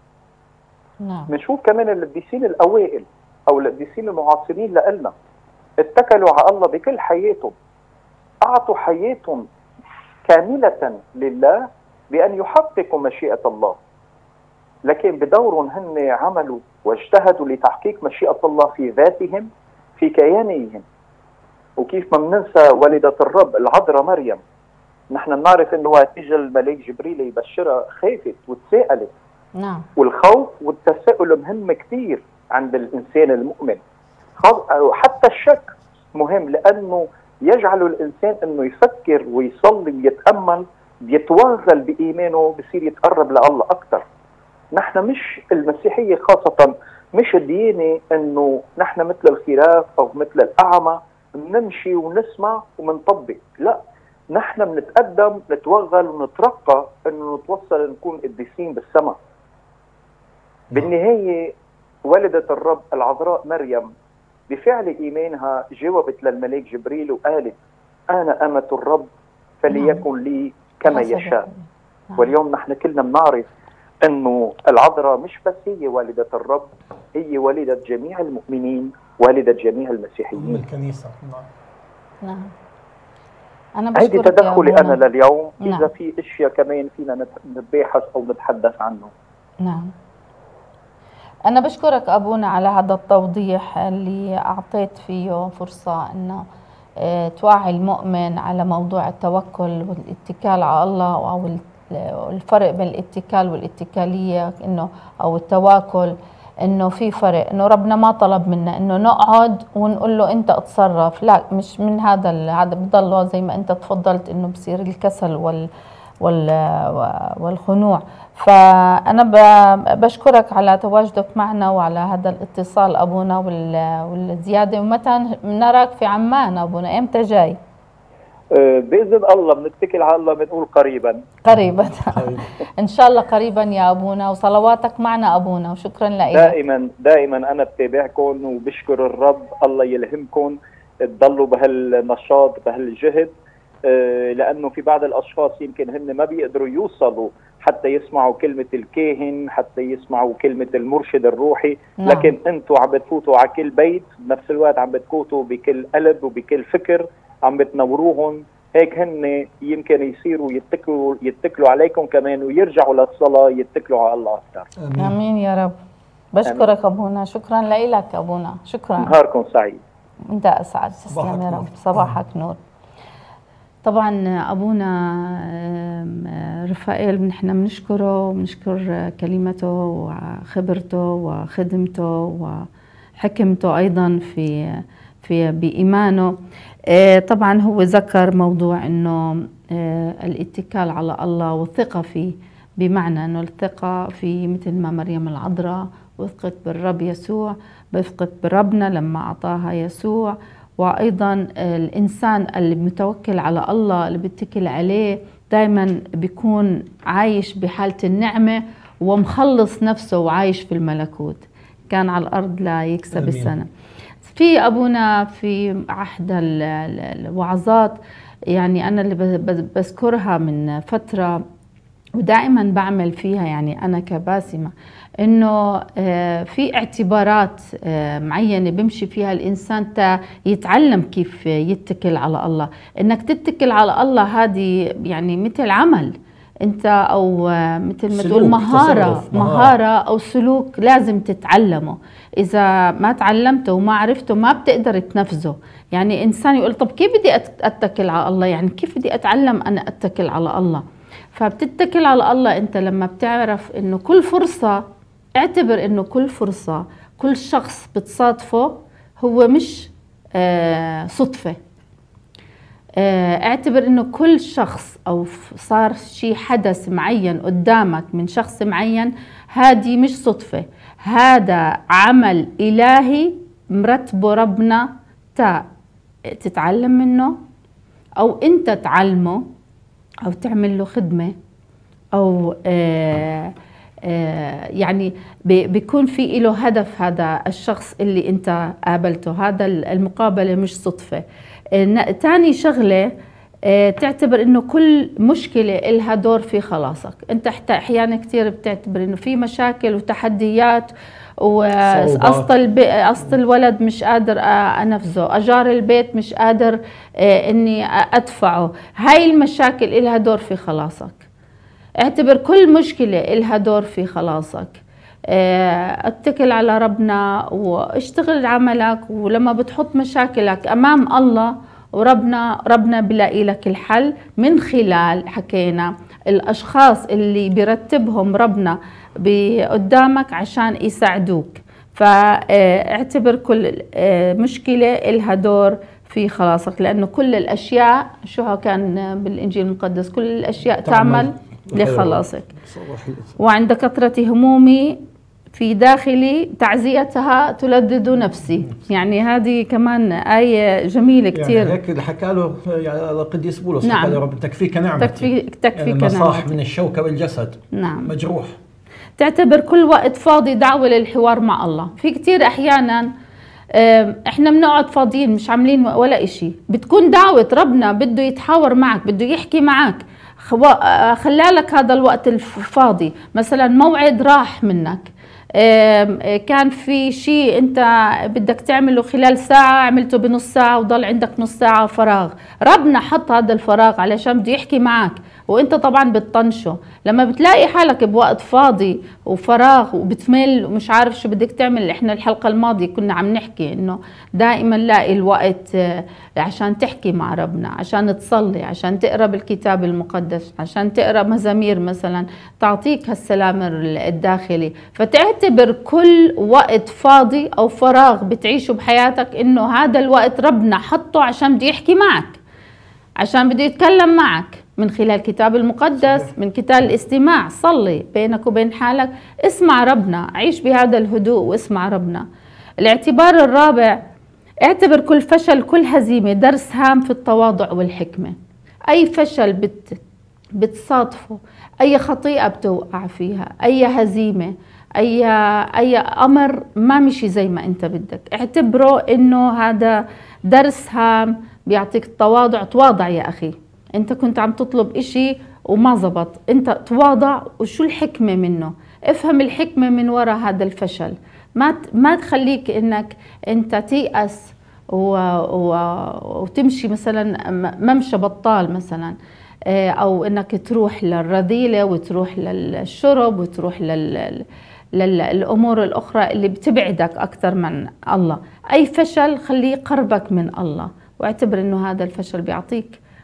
نعم. بنشوف كمان القديسين الأوائل أو القديسين المعاصرين لنا اتكلوا على الله بكل حياتهم، أعطوا حياتهم كاملة لله بأن يحققوا مشيئة الله، لكن بدورهم هن عملوا واجتهدوا لتحقيق مشيئة الله في ذاتهم، في كيانهم. وكيف ما بننسى والدة الرب العذراء مريم، نحن بنعرف انه وقت اجى الملاك جبريل يبشرها خافت وتساءلت. نعم. والخوف والتساؤل مهم كثير عند الانسان المؤمن، حتى الشك مهم، لانه يجعل الانسان انه يفكر ويصلي ويتامل، بيتوغل بايمانه، بصير يتقرب لله اكثر. نحن مش المسيحيه خاصه مش الديانه انه نحن مثل الخراف او مثل الاعمى بنمشي ونسمع ومنطبق، لا، نحن بنتقدم نتوغل ونترقى انه نتوصل نكون قديسين بالسماء. بالنهايه والدة الرب العذراء مريم بفعل ايمانها جاوبت للملاك جبريل وقالت: انا امة الرب فليكن لي كما يشاء. واليوم نحن كلنا بنعرف انه العذراء مش بس هي والدة الرب، هي والدة جميع المؤمنين، والدة جميع المسيحيين. الكنيسة. نعم. أنا بشكرك. هيدي تدخلي أنا لليوم. نعم. إذا في أشياء كمان فينا نتباحث أو نتحدث عنه. نعم. أنا بشكرك أبونا على هذا التوضيح اللي أعطيت فيه فرصة إنه توعي المؤمن على موضوع التوكل والاتكال على الله، أو الفرق بين الاتكال والاتكالية، إنه أو التواكل، إنه في فرق، إنه ربنا ما طلب منا إنه نقعد ونقول له أنت اتصرف، لا، مش من هذا. هذا بضل زي ما أنت تفضلت إنه بصير الكسل وال وال والخنوع. فأنا بشكرك على تواجدك معنا وعلى هذا الاتصال أبونا والزيادة. ومتى نراك في عمان أبونا؟ إمتى جاي؟ بإذن الله بنتكل على الله، بنقول قريبا. قريبا إن شاء الله قريبا يا أبونا، وصلواتك معنا أبونا، وشكرا لك. دائما دائما أنا بتابعكم وبشكر الرب، الله يلهمكم تضلوا بهالنشاط بهالجهد، لأنه في بعض الأشخاص يمكن هن ما بيقدروا يوصلوا حتى يسمعوا كلمة الكاهن، حتى يسمعوا كلمة المرشد الروحي. نعم. لكن أنتوا عم بتفوتوا على كل بيت، بنفس الوقت عم بتفوتوا بكل قلب وبكل فكر، عم بتنوروهم، هيك هن يمكن يصيروا يتكلوا يتكلوا عليكم كمان، ويرجعوا للصلاة يتكلوا على الله أكثر. آمين. آمين يا رب. بشكرك أبونا، شكرا لك أبونا، شكرا. نهاركم سعيد. أنت أسعد. تسلم يا رب. صباحك نور. طبعا أبونا رفائيل نحن بنشكره وبنشكر كلمته وخبرته وخدمته وحكمته أيضا في في بإيمانه. طبعا هو ذكر موضوع إنه الاتكال على الله والثقة فيه، بمعنى إنه الثقة في مثل ما مريم العذراء وثقت بالرب يسوع، وثقت بربنا لما أعطاها يسوع. وأيضا الإنسان اللي متوكل على الله اللي بيتكل عليه دايما بيكون عايش بحالة النعمة ومخلص نفسه وعايش في الملكوت، كان على الأرض لا يكسب أمين. السنة في أبونا في عهد الوعظات، يعني أنا اللي بذكرها من فترة ودائما بعمل فيها، يعني أنا كباسمة، إنه في اعتبارات معينة بمشي فيها الإنسان يتعلم كيف يتكل على الله. إنك تتكل على الله هذه يعني مثل عمل أنت، أو مثل ما تقول مهارة مهارة أو سلوك لازم تتعلمه. إذا ما تعلمته وما عرفته ما بتقدر تنفذه. يعني إنسان يقول طب كيف بدي أتكل على الله؟ يعني كيف بدي أتعلم أنا أتكل على الله؟ فبتتكل على الله أنت لما بتعرف إنه كل فرصة، اعتبر إنه كل فرصة كل شخص بتصادفه هو مش آه صدفة. آه اعتبر إنه كل شخص أو صار شيء حدث معين قدامك من شخص معين، هذه مش صدفة، هذا عمل إلهي مرتبه ربنا تا تتعلم منه، أو أنت تعلمه، أو تعمل له خدمة، أو آه آه يعني بيكون في له هدف هذا الشخص اللي أنت قابلته. هذا المقابلة مش صدفة. آه تاني شغلة، آه تعتبر إنه كل مشكلة إلها دور في خلاصك. أنت أحيانا كتير بتعتبر إنه في مشاكل وتحديات، وأسطل أسطل الولد مش قادر أنفذه، أجار البيت مش قادر إني أدفعه. هاي المشاكل إلها دور في خلاصك. اعتبر كل مشكلة إلها دور في خلاصك. اتكل على ربنا واشتغل عملك، ولما بتحط مشاكلك أمام الله وربنا ربنا بلاقي لك الحل من خلال حكينا الأشخاص اللي بيرتبهم ربنا قدامك عشان يساعدوك. فاعتبر كل مشكلة إلها دور في خلاصك، لأنه كل الأشياء شو كان بالإنجيل المقدس، كل الأشياء تعمل لخلاصك. وعند كثرة همومي في داخلي تعزيتها تلذذ نفسي. يعني هذه كمان آية جميلة كثير. يعني هيك حكى له يعني القديس بولس، نعم. حكى له رب تكفيك نعمتي، تكفي تكفيك يعني المصاح من الشوكة بالجسد، نعم. مجروح. تعتبر كل وقت فاضي دعوة للحوار مع الله. في كثير أحيانا احنا بنقعد فاضيين مش عاملين ولا إشي، بتكون دعوة ربنا بده يتحاور معك، بده يحكي معك، خلالك هذا الوقت الفاضي. مثلا موعد راح منك، كان في شيء انت بدك تعمله خلال ساعة عملته بنص ساعة وضل عندك نص ساعة فراغ. ربنا حط هذا الفراغ علشان بده يحكي معك، وانت طبعا بتطنشه. لما بتلاقي حالك بوقت فاضي وفراغ وبتمل ومش عارف شو بدك تعمل، احنا الحلقة الماضية كنا عم نحكي انه دائما لاقي الوقت عشان تحكي مع ربنا، عشان تصلي، عشان تقرأ بالكتاب المقدس، عشان تقرأ مزامير مثلا تعطيك هالسلام الداخلي. فتعتبر كل وقت فاضي او فراغ بتعيشه بحياتك انه هذا الوقت ربنا حطه عشان بده يحكي معك، عشان بده يتكلم معك من خلال الكتاب المقدس، من كتاب الاستماع. صلي بينك وبين حالك، اسمع ربنا، عيش بهذا الهدوء واسمع ربنا. الاعتبار الرابع، اعتبر كل فشل كل هزيمة درس هام في التواضع والحكمة. أي فشل بت بتصادفه، أي خطيئة بتوقع فيها، أي هزيمة، أي أي أمر ما مشي زي ما أنت بدك، اعتبره إنه هذا درس هام بيعطيك التواضع. تواضع يا أخي، أنت كنت عم تطلب إشي وما زبط، أنت تواضع. وشو الحكمة منه؟ افهم الحكمة من وراء هذا الفشل. ما ما تخليك إنك أنت تيأس و... و... وتمشي مثلا ممشى بطال مثلا، أو إنك تروح للرذيلة وتروح للشرب وتروح لل... للأمور الأخرى اللي بتبعدك أكثر من الله. أي فشل خليه يقربك من الله، واعتبر إنه هذا الفشل بيعطيك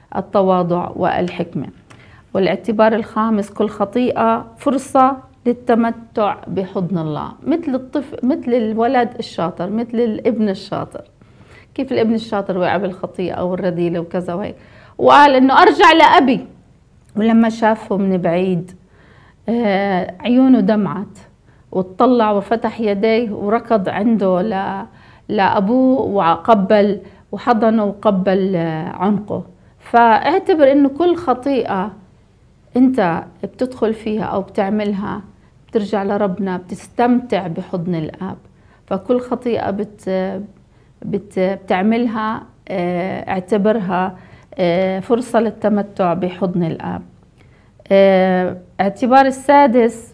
التواضع والحكمة. والاعتبار الخامس: كل خطيئة فرصة للتمتع بحضن الله، مثل الطفل، مثل الولد الشاطر، مثل الابن الشاطر. كيف الابن الشاطر وقع بالخطيئة والرذيلة وكذا وهيك، وقال إنه أرجع لأبي، ولما شافه من بعيد آه عيونه دمعت، واتطلع وفتح يديه وركض عنده ل... لأبوه وقبل وحضنه وقبل آه عنقه. فاعتبر إنه كل خطيئة أنت بتدخل فيها أو بتعملها بترجع لربنا، بتستمتع بحضن الآب. فكل خطيئة بت... بت... بتعملها آه اعتبرها آه فرصة للتمتع بحضن الآب. آه اعتبار السادس،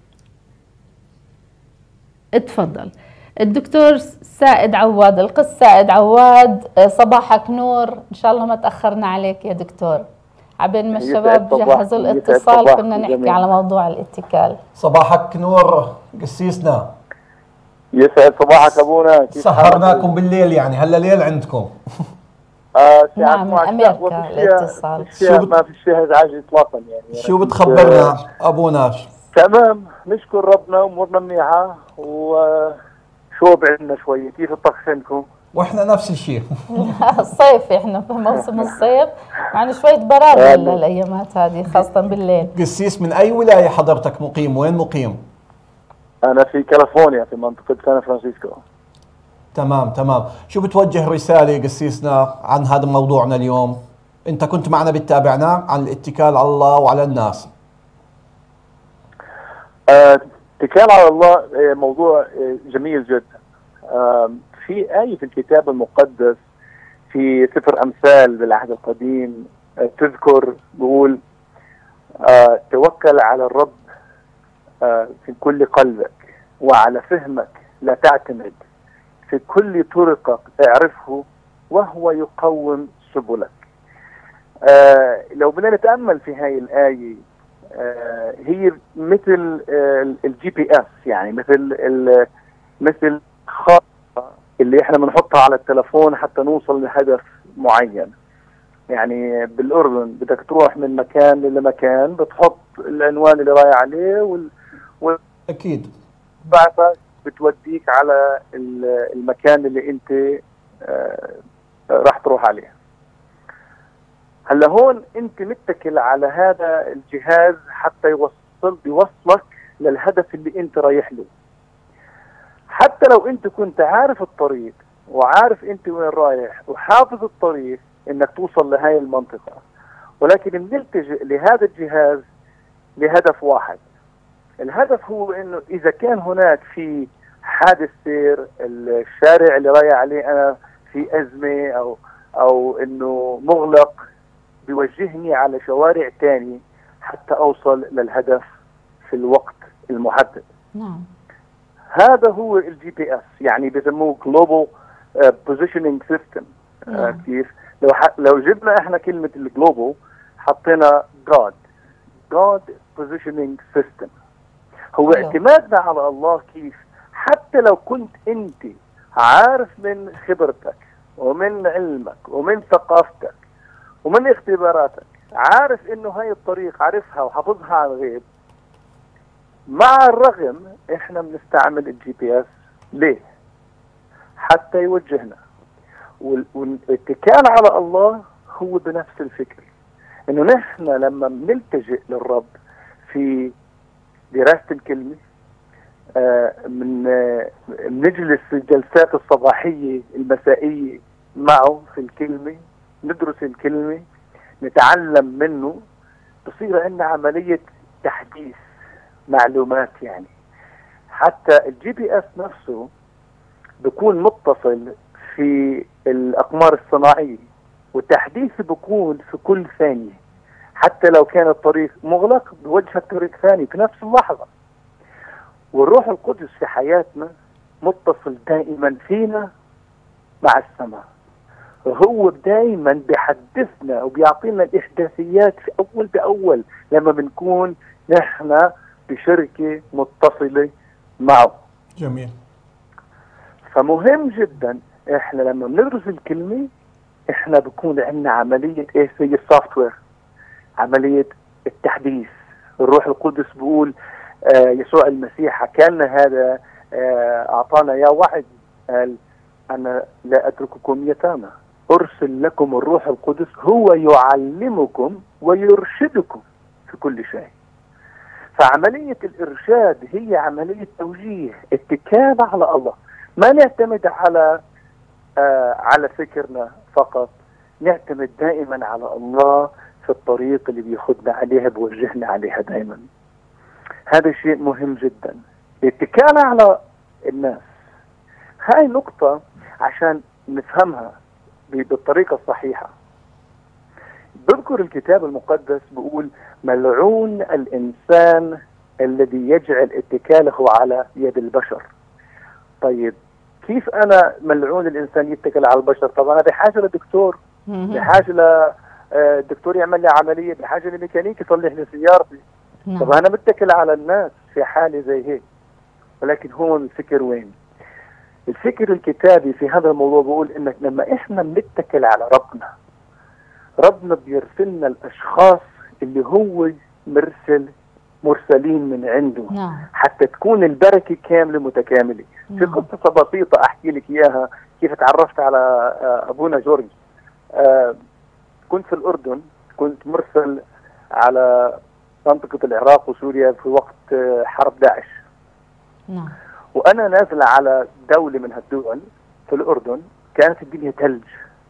اتفضل الدكتور سائد عواد، القس سائد عواد. صباحك نور، ان شاء الله ما تاخرنا عليك يا دكتور. عبين ما الشباب جهزوا الاتصال كنا نحكي جميل. على موضوع الاتكال. صباحك نور قسيسنا. يسعد صباحك ابونا. كيف سهرناكم بالليل يعني، هلا ليل عندكم. آه نعم من امريكا الاتصال. شو بت... ما في شيء ازعاج اطلاقا يعني. شو بتخبرنا ابونا؟ تمام، نشكر ربنا امورنا منيحه، وشو بعدنا شوي. كيف الطقس عندكم؟ واحنا نفس الشيء. الصيف، احنا في موسم الصيف، يعني شويه براد الايامات هذه خاصه بالليل. قسيس من اي ولايه حضرتك مقيم؟ وين مقيم؟ انا في كاليفورنيا في منطقه سان فرانسيسكو. تمام تمام. شو بتوجه رساله قسيسنا عن هذا موضوعنا اليوم؟ انت كنت معنا بتتابعنا عن الاتكال على الله وعلى الناس. الاتكال على الله موضوع جميل جدا. في آية في الكتاب المقدس في سفر أمثال بالعهد القديم تذكر، بقول توكل على الرب في كل قلبك وعلى فهمك لا تعتمد، في كل طرقك اعرفه وهو يقوم سبلك. لو بدنا نتأمل في هاي الآية، آه هي مثل آه الجي بي اس، يعني مثل مثل خط اللي احنا بنحطها على التلفون حتى نوصل لهدف معين. يعني بالاردن بدك تروح من مكان لمكان، بتحط العنوان اللي رايح عليه وال, وال... اكيد بعدها بتوديك على المكان اللي انت آه راح تروح عليه. هلا هون انت متكل على هذا الجهاز حتى يوصل يوصلك للهدف اللي انت رايح له. حتى لو انت كنت عارف الطريق وعارف انت وين رايح وحافظ الطريق انك توصل لهاي المنطقة، ولكن بنلتجئ لهذا الجهاز لهدف واحد. الهدف هو انه اذا كان هناك في حادث سير، الشارع اللي رايح عليه انا في ازمة او او انه مغلق، بيوجهني على شوارع تاني حتى أوصل للهدف في الوقت المحدد. نعم. هذا هو الجي بي اس، يعني بيسموه Global uh, Positioning System. نعم. uh, كيف؟ لو ح... لو جبنا احنا كلمة الجلوبال حطينا God God Positioning System. هو أيوه. اعتمادنا على الله. كيف؟ حتى لو كنت انت عارف من خبرتك ومن علمك ومن ثقافتك ومن اختباراتك، عارف انه هاي الطريق عارفها وحافظها على الغيب، مع الرغم احنا بنستعمل الجي بي اس. ليه؟ حتى يوجهنا. والاتكال على الله هو بنفس الفكر، انه نحن لما بنلتجئ للرب في دراسة الكلمة، آه من آه بنجلس الجلسات الصباحية المسائية معه في الكلمة، ندرس الكلمة، نتعلم منه، بصير عندنا عملية تحديث معلومات. يعني حتى الجي بي اس نفسه بيكون متصل في الأقمار الصناعية، والتحديث بيكون في كل ثانية. حتى لو كان الطريق مغلق بوجهك طريق ثاني في نفس اللحظة. والروح القدس في حياتنا متصل دائما فينا مع السماء، هو دائما بيحدثنا وبيعطينا الإحداثيات في أول بأول لما بنكون نحن بشركة متصلة معه. جميل. فمهم جدا إحنا لما بندرس الكلمة احنا بكون عندنا عمليه ايش هي السوفت وير، عمليه التحديث. الروح القدس بيقول آه يسوع المسيح حكى لنا هذا، آه اعطانا يا وعد، قال انا لا اترككم يتامى، ارسل لكم الروح القدس هو يعلمكم ويرشدكم في كل شيء. فعمليه الارشاد هي عمليه توجيه، اتكال على الله، ما نعتمد على آه على فكرنا فقط، نعتمد دائما على الله في الطريق اللي بياخذنا عليها، بوجهنا عليها دائما. هذا شيء مهم جدا، الاتكال على الناس. هاي نقطة عشان نفهمها بالطريقة الصحيحة. بذكر الكتاب المقدس بيقول ملعون الإنسان الذي يجعل اتكاله على يد البشر. طيب كيف أنا ملعون الإنسان يتكل على البشر؟ طب أنا بحاجة لدكتور، بحاجة لدكتور يعمل لي عملية، بحاجة لميكانيكي يصلح لي سيارتي. نعم. طب أنا متكل على الناس في حالة زي هيك. ولكن هون الفكر وين؟ الفكر الكتابي في هذا الموضوع بيقول إنك لما إحنا بنتكل على ربنا، ربنا بيرسلنا الأشخاص اللي هو مرسل مرسلين من عنده. نعم. حتى تكون البركة كاملة متكاملة. نعم. في قصة بسيطة أحكي لك إياها كيف تعرفت على أبونا جورج. آه كنت في الأردن، كنت مرسل على منطقة العراق وسوريا في وقت حرب داعش. نعم. وأنا نازل على دولة من هالدول في الأردن، كانت الدنيا ثلج.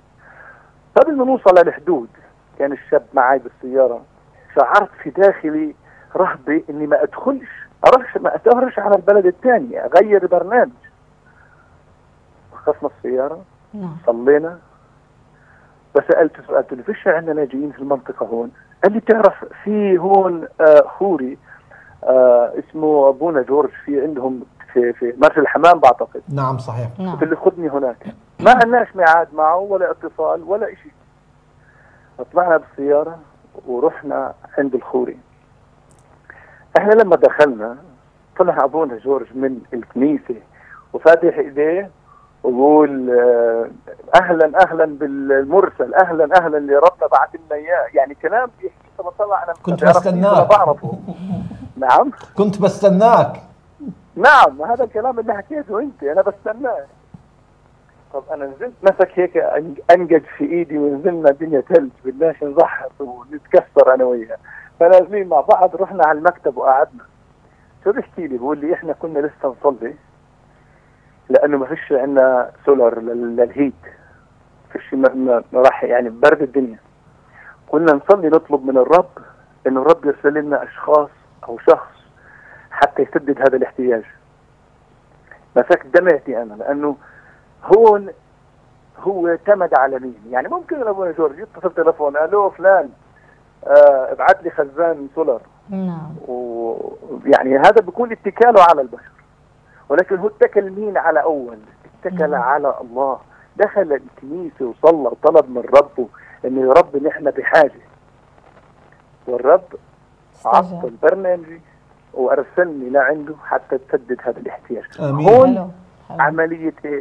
قبل ما نوصل للحدود كان الشاب معي بالسيارة، شعرت في داخلي رهبة إني ما أدخلش أرش ما أتهرش على البلد الثاني، أغير برنامج. وقفنا السيارة. نعم. صلينا. فسألته سؤال، قلت له فيش عندنا لاجئين في المنطقة هون؟ قال لي تعرف في هون آه خوري آه اسمه أبونا جورج، في عندهم في في مرسى الحمام بعتقد. نعم صحيح. نعم. قلت له خذني هناك. ما عندناش ميعاد معه ولا اتصال ولا شيء. طلعنا بالسيارة ورحنا عند الخوري. احنا لما دخلنا طلع ابونا جورج من الكنيسة وفاتح ايديه ويقول اهلا اهلا بالمرسل، اهلا اهلا اللي ربنا بعث لنا اياه. يعني كلام بيحكي طبعا طلع انا كنت بستناك. بعرفه. نعم كنت بستناك. نعم هذا الكلام اللي حكيته انت، انا بستناك. طب انا نزلت مسك هيك انقج في ايدي ونزلنا الدنيا ثلج، بدناش نضحك ونتكسر انا وياه. فنازلين مع بعض، رحنا على المكتب وقعدنا. شو بيحكي لي؟ بقول لي احنا كنا لسه نصلي لانه ما فيش عندنا سولار للهيت، فيش ما راح يعني برد الدنيا. كنا نصلي نطلب من الرب انه الرب يرسل لنا اشخاص او شخص حتى يسدد هذا الاحتياج. مسكت دمعتي انا، لانه هون هو اعتمد على مين؟ يعني ممكن ابونا جورج يتصل تليفون، الو فلان آه ابعث لي خزان سولار. نعم. ويعني هذا بيكون اتكاله على البشر. ولكن هو اتكل مين على اول؟ اتكل نعم. على الله. دخل الكنيسه وصلى وطلب من ربه انه يا رب نحن بحاجه. والرب عطل برنامجي وارسلني لعنده حتى تسدد هذا الاحتياج. آمين. هون حلو. حلو. عمليه ايش؟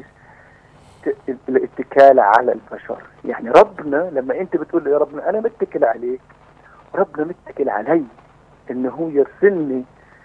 الاتكال على البشر. يعني ربنا لما انت بتقول له يا ربنا انا متكل عليك، ربنا متكل علي انه هو يرسلني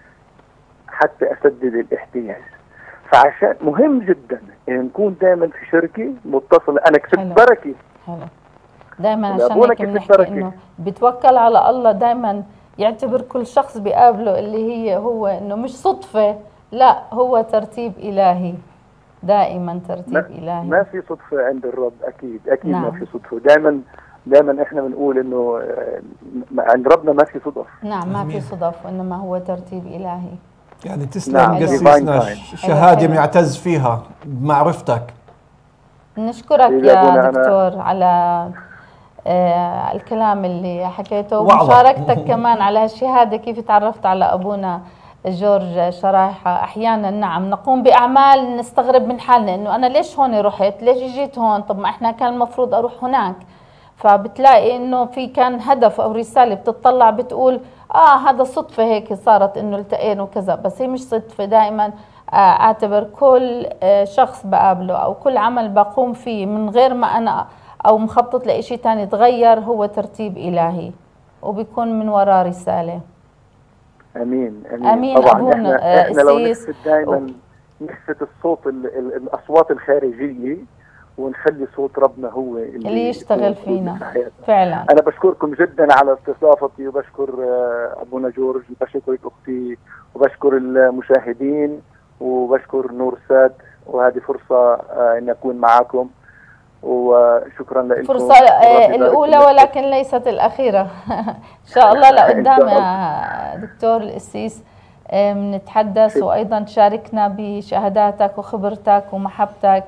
حتى اسدد الاحتياج. فعشان مهم جدا ان نكون دائما في شركه متصله. انا كسبت حلو. بركه. حلو. دائما عشان أبونا هيك كيف بنحكي البركة؟ انه بيتوكل على الله، دائما يعتبر كل شخص بيقابله اللي هي هو انه مش صدفه، لا هو ترتيب الهي. دائما ترتيب ما, الهي. ما في صدفه عند الرب، اكيد اكيد نعم. ما في صدفه. دائما دائما احنا بنقول انه آه، عند ربنا ما في صدف. نعم ما في صدف، وانما هو ترتيب الهي. يعني تسلم نعم. قسيسنا، حلو. شهادة حلو. بنعتز فيها بمعرفتك. نشكرك حبيبي يا أبونا، أنا- دكتور على آه الكلام اللي حكيته، وعظة. ومشاركتك كمان على هالشهادة كيف تعرفت على أبونا جورج شرايحة. أحيانا نعم نقوم بأعمال نستغرب من حالنا إنه أنا ليش هون رحت، ليش جيت هون، طب ما إحنا كان المفروض أروح هناك. فبتلاقي إنه في كان هدف أو رسالة بتطلع بتقول آه هذا صدفة هيك صارت إنه التقينا وكذا، بس هي مش صدفة. دائما آه أعتبر كل آه شخص بقابله أو كل عمل بقوم فيه من غير ما أنا أو مخطط لإشي تاني تغير، هو ترتيب إلهي وبيكون من وراء رسالة. امين امين, أمين طبعا أبونا. احنا, احنا لو قسيس نخفت دائما نخفت الصوت ال ال الاصوات الخارجيه ونخلي صوت ربنا هو اللي, اللي يشتغل فينا فعلا. انا بشكركم جدا على استضافتي، وبشكر ابونا جورج، وبشكرك اختي، وبشكر المشاهدين، وبشكر نور ساد، وهذه فرصه ان اكون معكم، وشكرا لكم. فرصة الأولى ولكن ليست الأخيرة. إن شاء الله لقدام يا دكتور القسيس بنتحدث، وأيضا تشاركنا بشهاداتك وخبرتك ومحبتك،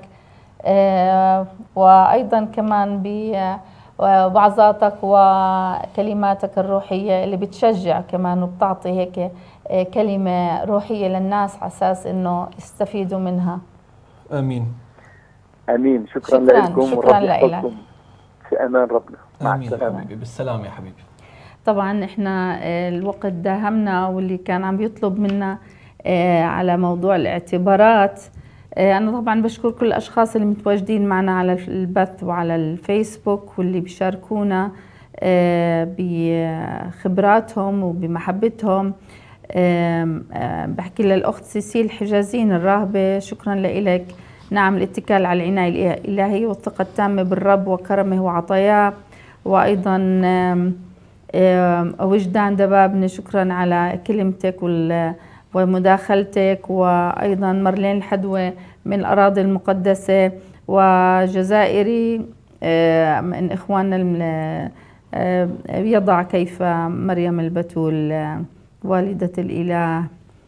وأيضا كمان بوعظاتك وكلماتك الروحية اللي بتشجع كمان، وبتعطي هيك كلمة روحية للناس على أساس إنه يستفيدوا منها. آمين. امين. شكرا, شكرا لكم، شكرا لك. في امان ربنا. مع امين السلامه. حبيبي، بالسلامه يا حبيبي. طبعا احنا الوقت داهمنا، واللي كان عم بيطلب منا على موضوع الاعتبارات. انا طبعا بشكر كل الاشخاص اللي متواجدين معنا على البث وعلى الفيسبوك، واللي بيشاركونا بخبراتهم وبمحبتهم. بحكي للاخت سيسيل حجازين الراهبه، شكرا لك. نعم، الاتكال على العناية الإلهية والثقة التامة بالرب وكرمه وعطاياه. وأيضا وجدان دبابني، شكرا على كلمتك ومداخلتك. وأيضا مرلين الحدوى من الأراضي المقدسة، وجزائري من إخواننا يضع كيف مريم البتول والدة الإله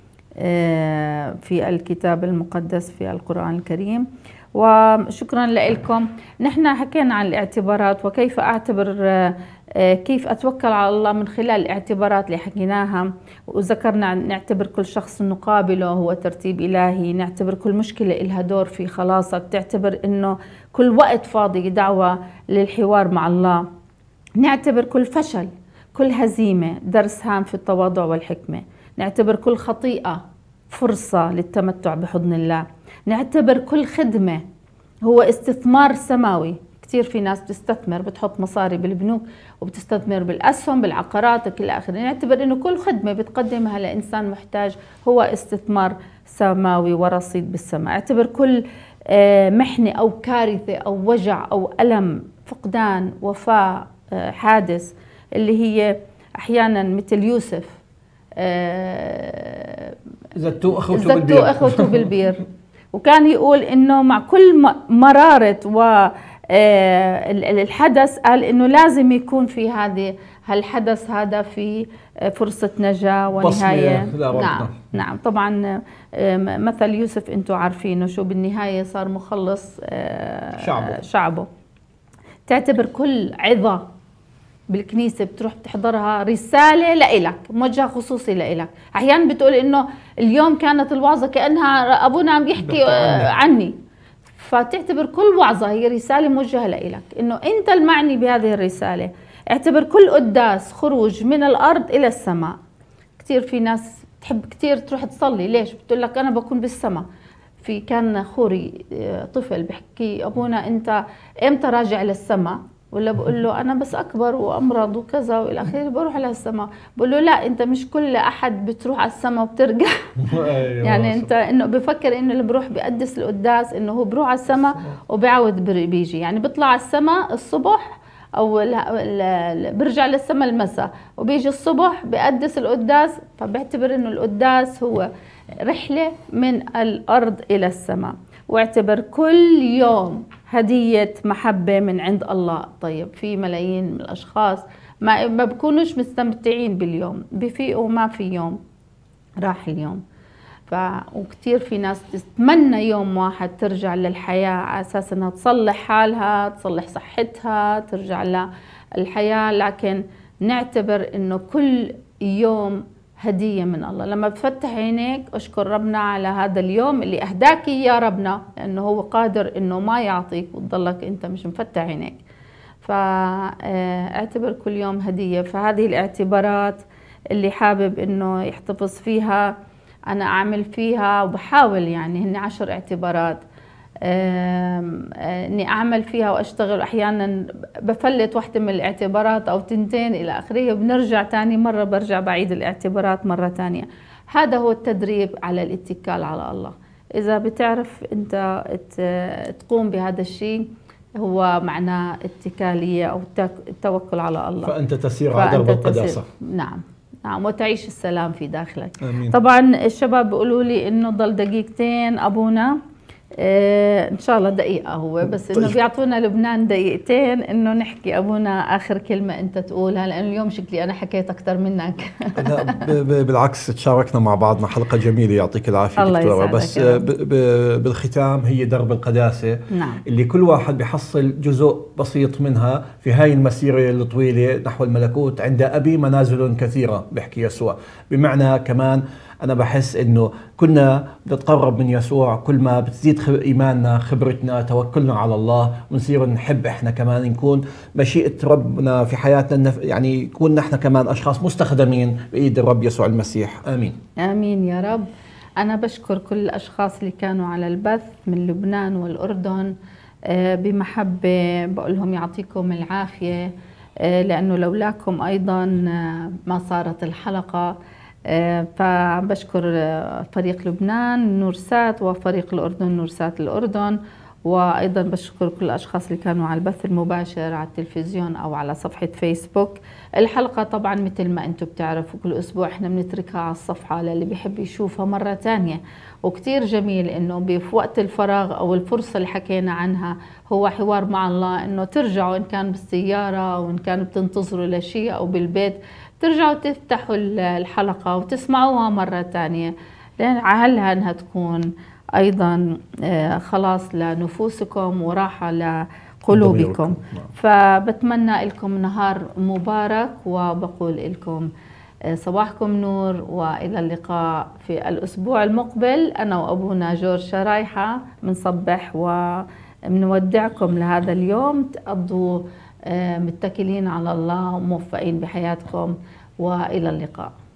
في الكتاب المقدس في القرآن الكريم. وشكرا لكم. نحن حكينا عن الاعتبارات وكيف أعتبر، كيف أتوكل على الله من خلال الاعتبارات اللي حكيناها، وذكرنا نعتبر كل شخص نقابله هو ترتيب إلهي، نعتبر كل مشكلة إلها دور في خلاصك، تعتبر إنه كل وقت فاضي دعوة للحوار مع الله، نعتبر كل فشل، كل هزيمة درس هام في التواضع والحكمة، نعتبر كل خطيئة فرصة للتمتع بحضن الله، نعتبر كل خدمة هو استثمار سماوي. كثير في ناس بتستثمر، بتحط مصاري بالبنوك وبتستثمر بالأسهم بالعقارات وكل آخره. نعتبر إنه كل خدمة بتقدمها لإنسان محتاج هو استثمار سماوي ورصيد بالسماء. اعتبر كل محنة أو كارثة أو وجع أو ألم، فقدان، وفاة، حادث، اللي هي أحيانا مثل يوسف زتوا أخوته زتوا بالبير, أخوته بالبير. وكان يقول إنه مع كل مرارة والحدث قال إنه لازم يكون في هذه هالحدث هذا في فرصة نجاة ونهاية. نعم نعم طبعا مثل يوسف أنتم عارفينه، شو بالنهاية صار مخلص شعبه. شعبه. تعتبر كل عظة بالكنيسة بتروح بتحضرها رسالة لإلك، موجهة خصوصي لإلك. أحيانا بتقول إنه اليوم كانت الوعظة كأنها أبونا عم يحكي عني، فتعتبر كل وعظة هي رسالة موجهة لإلك، إنه أنت المعني بهذه الرسالة. اعتبر كل قداس خروج من الأرض إلى السماء. كتير في ناس تحب كتير تروح تصلي، ليش؟ بتقول لك أنا بكون بالسماء. في كان خوري طفل بحكي أبونا أنت إمتى راجع للسماء؟ ولا بقول له أنا بس أكبر وأمرض وكذا وإلى آخره بروح على السماء. بقول له لا، أنت مش كل أحد بتروح على السماء وبترجع. يعني أنت إنه بفكر إنه اللي بروح بيقدس القداس إنه هو بروح على السماء وبيعود بيجي، يعني بيطلع على السماء الصبح أو برجع للسماء المساء وبيجي الصبح بيقدس القداس. فبيعتبر إنه القداس هو رحلة من الأرض إلى السماء. واعتبر كل يوم هدية محبة من عند الله. طيب في ملايين من الأشخاص ما ما بكونوش مستمتعين باليوم، بفيقوا ما في يوم، راح اليوم. ف وكثير في ناس تتمنى يوم واحد ترجع للحياة على أساس أنها تصلح حالها، تصلح صحتها، ترجع للحياة. لكن نعتبر إنه كل يوم هدية من الله. لما بفتح عينيك اشكر ربنا على هذا اليوم اللي اهداك يا ربنا، لانه هو قادر انه ما يعطيك وتضلك انت مش مفتح عينيك. فاعتبر كل يوم هدية. فهذه الاعتبارات اللي حابب انه يحتفظ فيها انا اعمل فيها وبحاول، يعني هن عشر اعتبارات. اني اعمل فيها واشتغل، احيانا بفلت واحدة من الاعتبارات او تنتين الى اخره، بنرجع تاني مرة برجع بعيد الاعتبارات مرة تانية. هذا هو التدريب على الاتكال على الله. اذا بتعرف انت تقوم بهذا الشيء هو معناه اتكالية او التوكل على الله، فانت تسير على درب القداسة. نعم نعم، وتعيش السلام في داخلك. آمين. طبعا الشباب بيقولوا لي انه ضل دقيقتين ابونا، إيه ان شاء الله دقيقة هو بس، انه بيعطونا لبنان دقيقتين انه نحكي ابونا اخر كلمة انت تقولها، لانه اليوم شكلي انا حكيت اكثر منك. لا بالعكس، تشاركنا مع بعضنا حلقة جميلة، يعطيك العافية دكتورة. بس بالختام هي درب القداسة. نعم. اللي كل واحد بيحصل جزء بسيط منها في هاي المسيرة الطويلة نحو الملكوت. عند أبي منازل كثيرة بيحكي يسوع، بمعنى كمان أنا بحس إنه كنا نتقرب من يسوع كل ما بتزيد إيماننا، خبرتنا، توكلنا على الله، ونصير نحب إحنا كمان نكون مشيئة ربنا في حياتنا، يعني يكون نحن كمان أشخاص مستخدمين بإيد الرب يسوع المسيح. آمين آمين يا رب. أنا بشكر كل الأشخاص اللي كانوا على البث من لبنان والأردن بمحبة، بقول لهم يعطيكم العافية، لأنه لولاكم أيضا ما صارت الحلقة. فبشكر فريق لبنان نورسات وفريق الأردن نورسات الأردن، وأيضا بشكر كل الأشخاص اللي كانوا على البث المباشر على التلفزيون أو على صفحة فيسبوك. الحلقة طبعا مثل ما أنتم بتعرفوا كل أسبوع إحنا بنتركها على الصفحة للي بيحب يشوفها مرة تانية. وكتير جميل إنه في وقت الفراغ أو الفرصة اللي حكينا عنها هو حوار مع الله، إنه ترجعوا إن كان بالسيارة أو إن كان بتنتظروا لشيء أو بالبيت، ترجعوا تفتحوا الحلقة وتسمعوها مرة تانية، لأن عهلها أنها تكون أيضا خلاص لنفوسكم وراحة لقلوبكم. فبتمنى لكم نهار مبارك، وبقول لكم صباحكم نور، وإلى اللقاء في الأسبوع المقبل. أنا وأبونا جورج شرايحة بنصبح وبنودعكم لهذا اليوم، تقضوا متكلين على الله وموفقين بحياتكم، وإلى اللقاء.